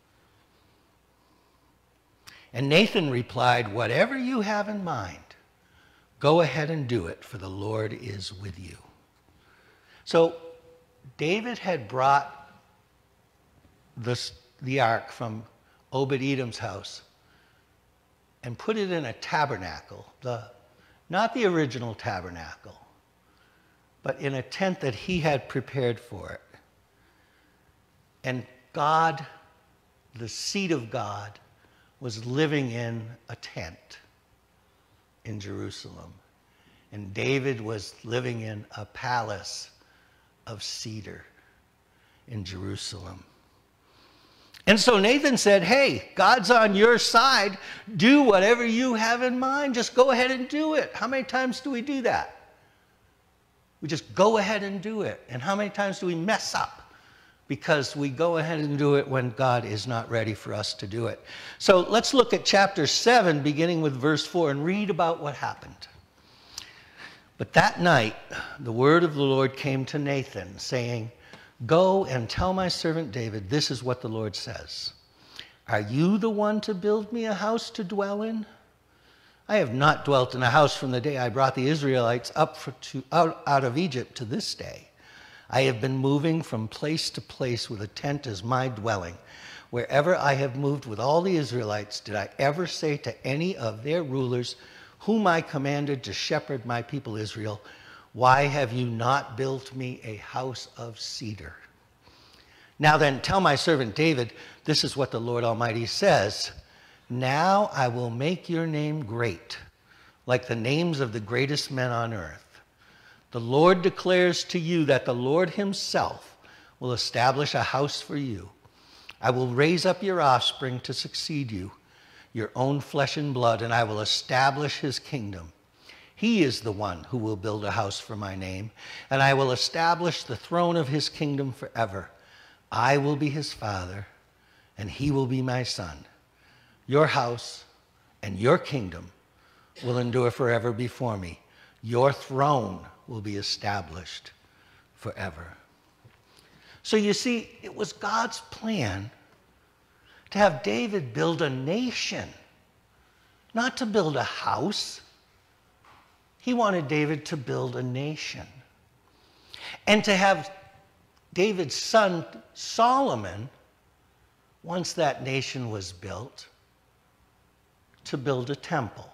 And Nathan replied, whatever you have in mind, go ahead and do it, for the Lord is with you. So David had brought the ark from Obed-Edom's house and put it in a tabernacle, not the original tabernacle, but in a tent that he had prepared for it. And God, the seat of God, was living in a tent in Jerusalem. And David was living in a palace of cedar in Jerusalem. And so Nathan said, hey, God's on your side. Do whatever you have in mind. Just go ahead and do it. How many times do we do that? We just go ahead and do it. And how many times do we mess up? Because we go ahead and do it when God is not ready for us to do it. So let's look at chapter 7, beginning with verse 4, and read about what happened. But that night, the word of the Lord came to Nathan, saying, go and tell my servant David, this is what the Lord says. Are you the one to build me a house to dwell in? I have not dwelt in a house from the day I brought the Israelites up out of Egypt to this day. I have been moving from place to place with a tent as my dwelling. Wherever I have moved with all the Israelites, did I ever say to any of their rulers, whom I commanded to shepherd my people Israel, why have you not built me a house of cedar? Now then, tell my servant David, this is what the Lord Almighty says. Now I will make your name great, like the names of the greatest men on earth. The Lord declares to you that the Lord himself will establish a house for you. I will raise up your offspring to succeed you, your own flesh and blood, and I will establish his kingdom. He is the one who will build a house for my name, and I will establish the throne of his kingdom forever. I will be his father, and he will be my son. Your house and your kingdom will endure forever before me. Your throne will be established forever. So you see, it was God's plan to have David build a nation, not to build a house. He wanted David to build a nation. And to have David's son Solomon, once that nation was built, to build a temple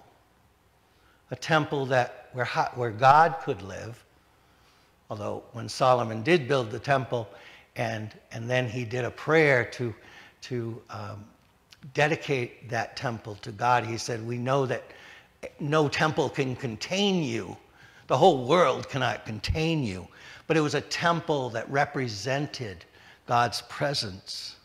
that where God could live. Although when Solomon did build the temple, and then he did a prayer to dedicate that temple to God, he said, we know that no temple can contain you. The whole world cannot contain you. But it was a temple that represented God's presence.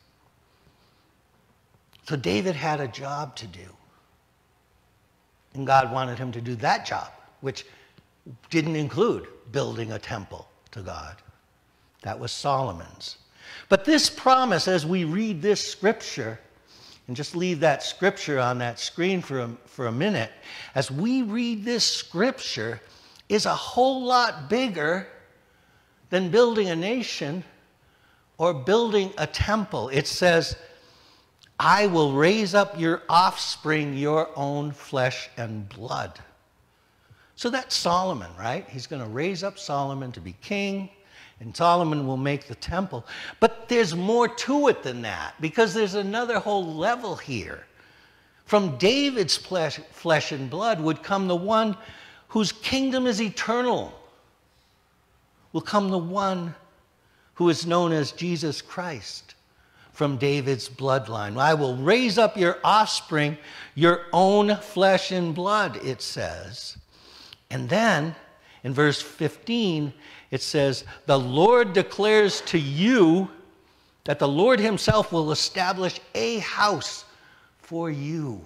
So David had a job to do. And God wanted him to do that job, which didn't include building a temple to God. That was Solomon's. But this promise, as we read this scripture, and just leave that scripture on that screen for a minute, as we read this scripture, is a whole lot bigger than building a nation or building a temple. It says, I will raise up your offspring, your own flesh and blood. So that's Solomon, right? He's going to raise up Solomon to be king, and Solomon will make the temple. But there's more to it than that, because there's another whole level here. From David's flesh and blood would come the one whose kingdom is eternal, will come the one who is known as Jesus Christ from David's bloodline. I will raise up your offspring, your own flesh and blood, it says. And then in verse 15, it says, the Lord declares to you that the Lord himself will establish a house for you.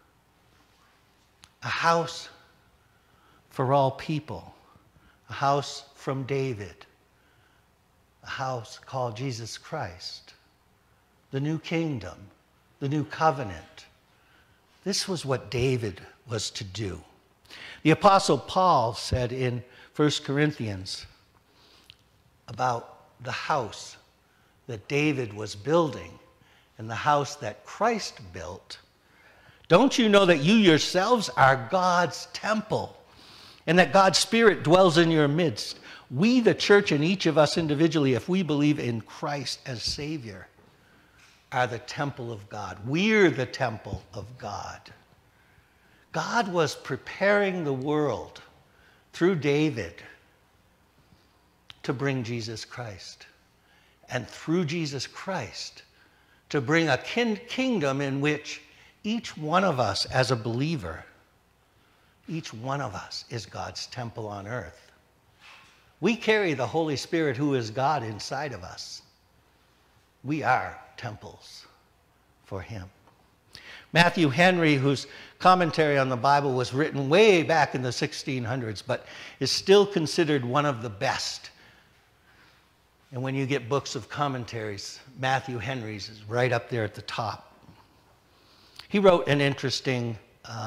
A house for all people. A house from David. A house called Jesus Christ. The new kingdom. The new covenant. This was what David was to do. The Apostle Paul said in 1 Corinthians about the house that David was building and the house that Christ built. Don't you know that you yourselves are God's temple and that God's Spirit dwells in your midst? We, the church, and each of us individually, if we believe in Christ as Savior, are the temple of God. We're the temple of God. God was preparing the world through David to bring Jesus Christ. And through Jesus Christ to bring a kingdom in which each one of us as a believer, each one of us is God's temple on earth. We carry the Holy Spirit who is God inside of us. We are temples for him. Matthew Henry, whose commentary on the Bible was written way back in the 1600s, but is still considered one of the best. And when you get books of commentaries, Matthew Henry's is right up there at the top. He wrote an interesting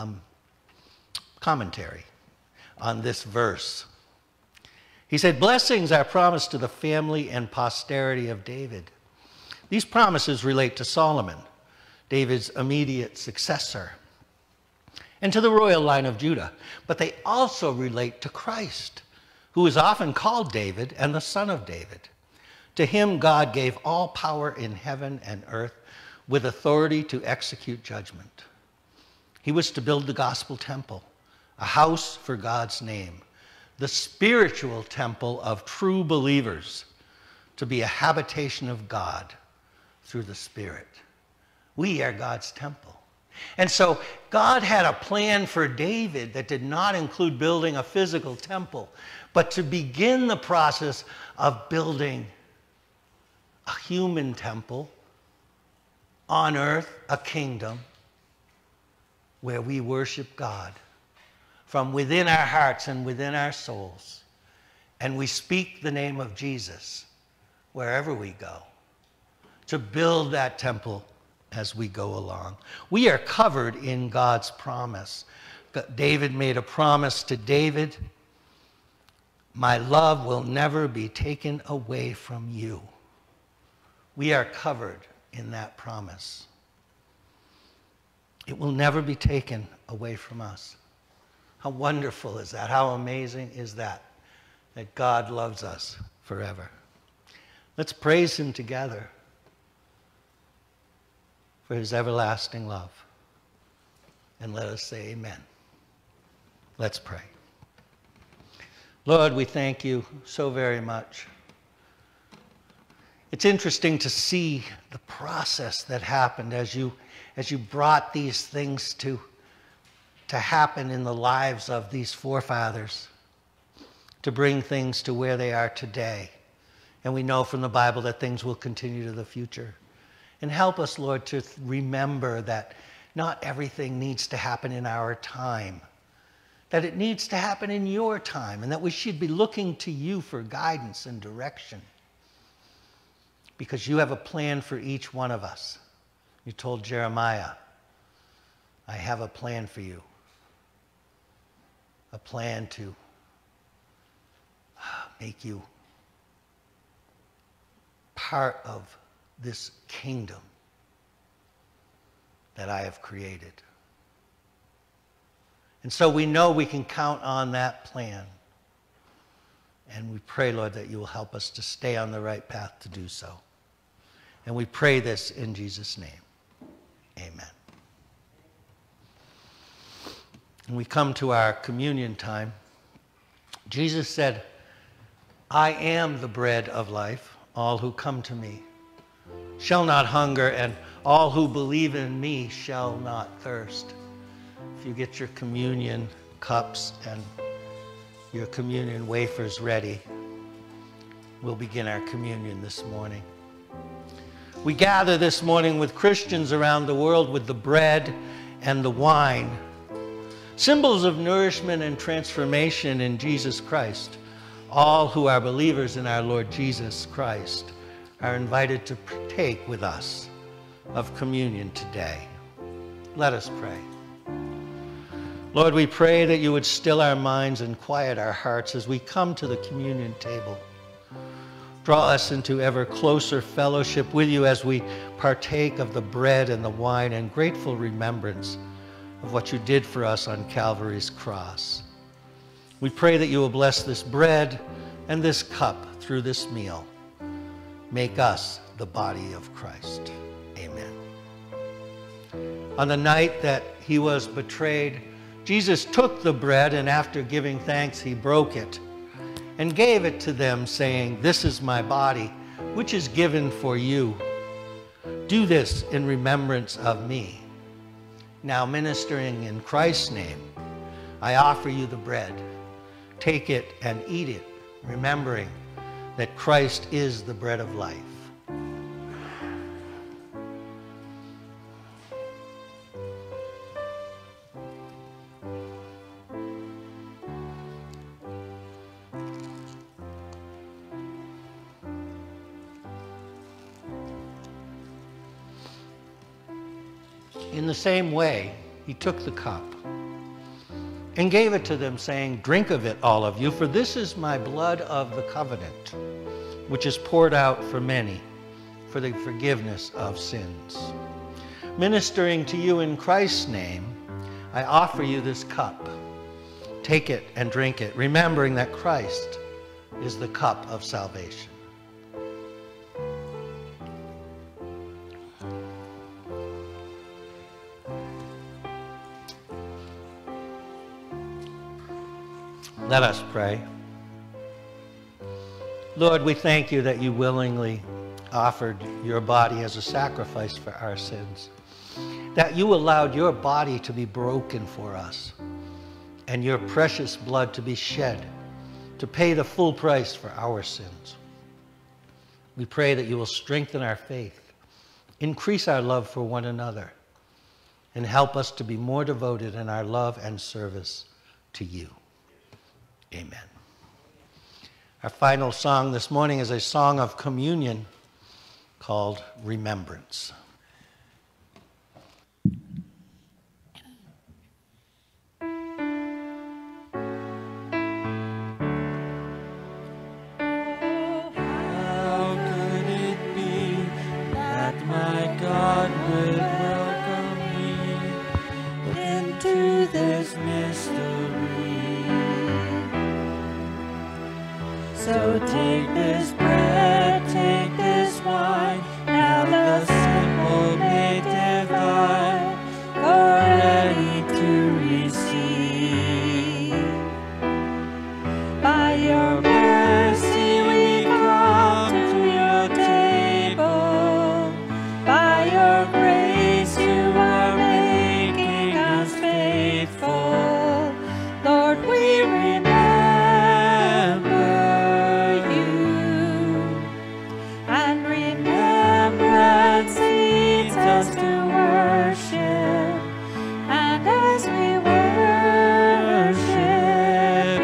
commentary on this verse. He said, blessings are promised to the family and posterity of David. These promises relate to Solomon, David's immediate successor, and to the royal line of Judah. But they also relate to Christ, who is often called David and the son of David. To him God gave all power in heaven and earth with authority to execute judgment. He was to build the gospel temple, a house for God's name, the spiritual temple of true believers, to be a habitation of God through the Spirit. We are God's temple. And so God had a plan for David that did not include building a physical temple, but to begin the process of building a human temple on earth, a kingdom where we worship God from within our hearts and within our souls. And we speak the name of Jesus wherever we go, to build that temple as we go along. We are covered in God's promise. David made a promise to David, my love will never be taken away from you. We are covered in that promise. It will never be taken away from us. How wonderful is that? How amazing is that? That God loves us forever. Let's praise him together for his everlasting love. And let us say amen. Let's pray. Lord, we thank you so very much. It's interesting to see the process that happened as you brought these things to happen in the lives of these forefathers, to bring things to where they are today. And we know from the Bible that things will continue to the future. And help us, Lord, to remember that not everything needs to happen in our time, that it needs to happen in your time, and that we should be looking to you for guidance and direction, because you have a plan for each one of us. You told Jeremiah, I have a plan for you, a plan to make you part of this kingdom that I have created. And so we know we can count on that plan. And we pray, Lord, that you will help us to stay on the right path to do so. And we pray this in Jesus' name. Amen. And we come to our communion time. Jesus said, I am the bread of life. All who come to me shall not hunger, and all who believe in me shall not thirst. If you get your communion cups and your communion wafers ready, we'll begin our communion this morning. We gather this morning with Christians around the world with the bread and the wine, symbols of nourishment and transformation in Jesus Christ. All who are believers in our Lord Jesus Christ are invited to partake with us of communion today. Let us pray. Lord, we pray that you would still our minds and quiet our hearts as we come to the communion table. Draw us into ever closer fellowship with you as we partake of the bread and the wine in grateful remembrance of what you did for us on Calvary's cross. We pray that you will bless this bread and this cup through this meal. Make us the body of Christ. Amen. On the night that he was betrayed, Jesus took the bread, and after giving thanks, he broke it and gave it to them, saying, "This is my body, which is given for you. Do this in remembrance of me." Now, ministering in Christ's name, I offer you the bread. Take it and eat it, remembering that Christ is the bread of life. In the same way, he took the cup and gave it to them, saying, "Drink of it, all of you, for this is my blood of the covenant, which is poured out for many for the forgiveness of sins." Ministering to you in Christ's name, I offer you this cup. Take it and drink it, remembering that Christ is the cup of salvation. Let us pray. Lord, we thank you that you willingly offered your body as a sacrifice for our sins, that you allowed your body to be broken for us and your precious blood to be shed to pay the full price for our sins. We pray that you will strengthen our faith, increase our love for one another, and help us to be more devoted in our love and service to you. Amen. Our final song this morning is a song of communion called Remembrance. How could it be that my God would welcome me into this mystery? So take this bread, take this wine, now the simple made divine, ready to receive. By your mercy we come to your table. By your grace you are making us faithful. Lord, we remember us to worship, and as we worship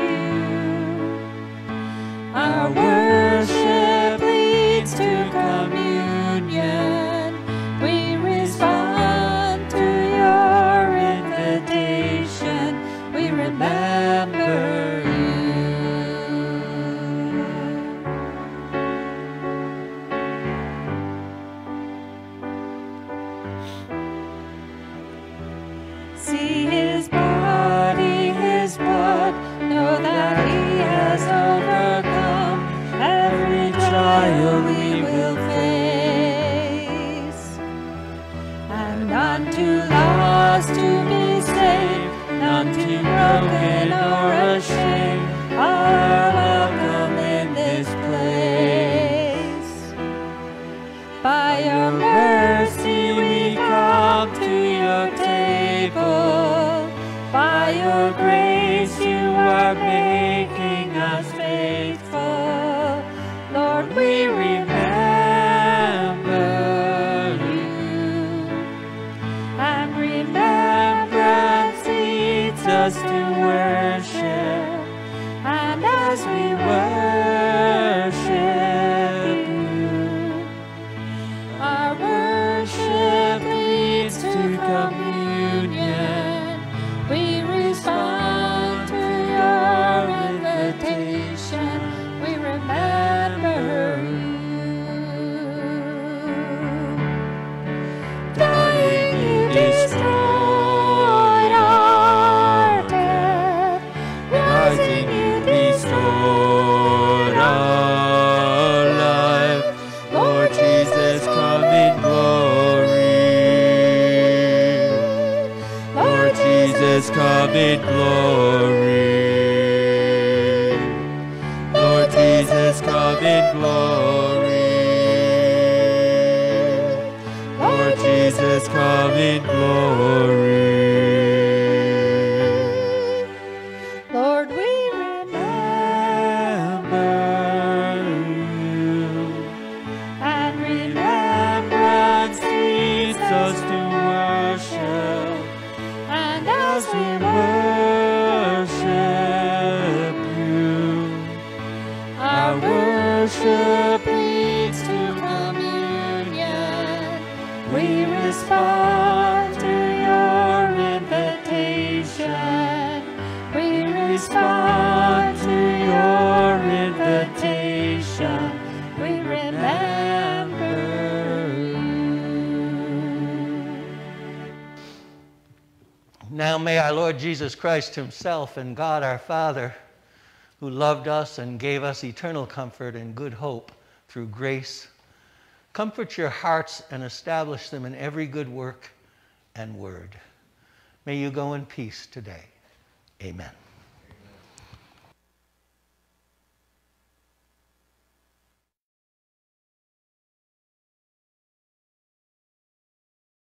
you, our worship leads to communion. We respond to your invitation. We remember you. See his body, his blood, know that he has overcome every trial we will face. And none too lost to be saved, none too broken or ashamed. Jesus, come in glory. Lord Jesus, come in glory. Lord Jesus, come in glory. Lord, we remember You, and remembrance leads us to worship. and as we worship you, our worship leads to communion. We respond to your invitation. We respond to your invitation. We remember you. Now may our Lord Jesus Christ himself and God our Father, who loved us and gave us eternal comfort and good hope through grace, comfort your hearts and establish them in every good work and word. May you go in peace today. Amen.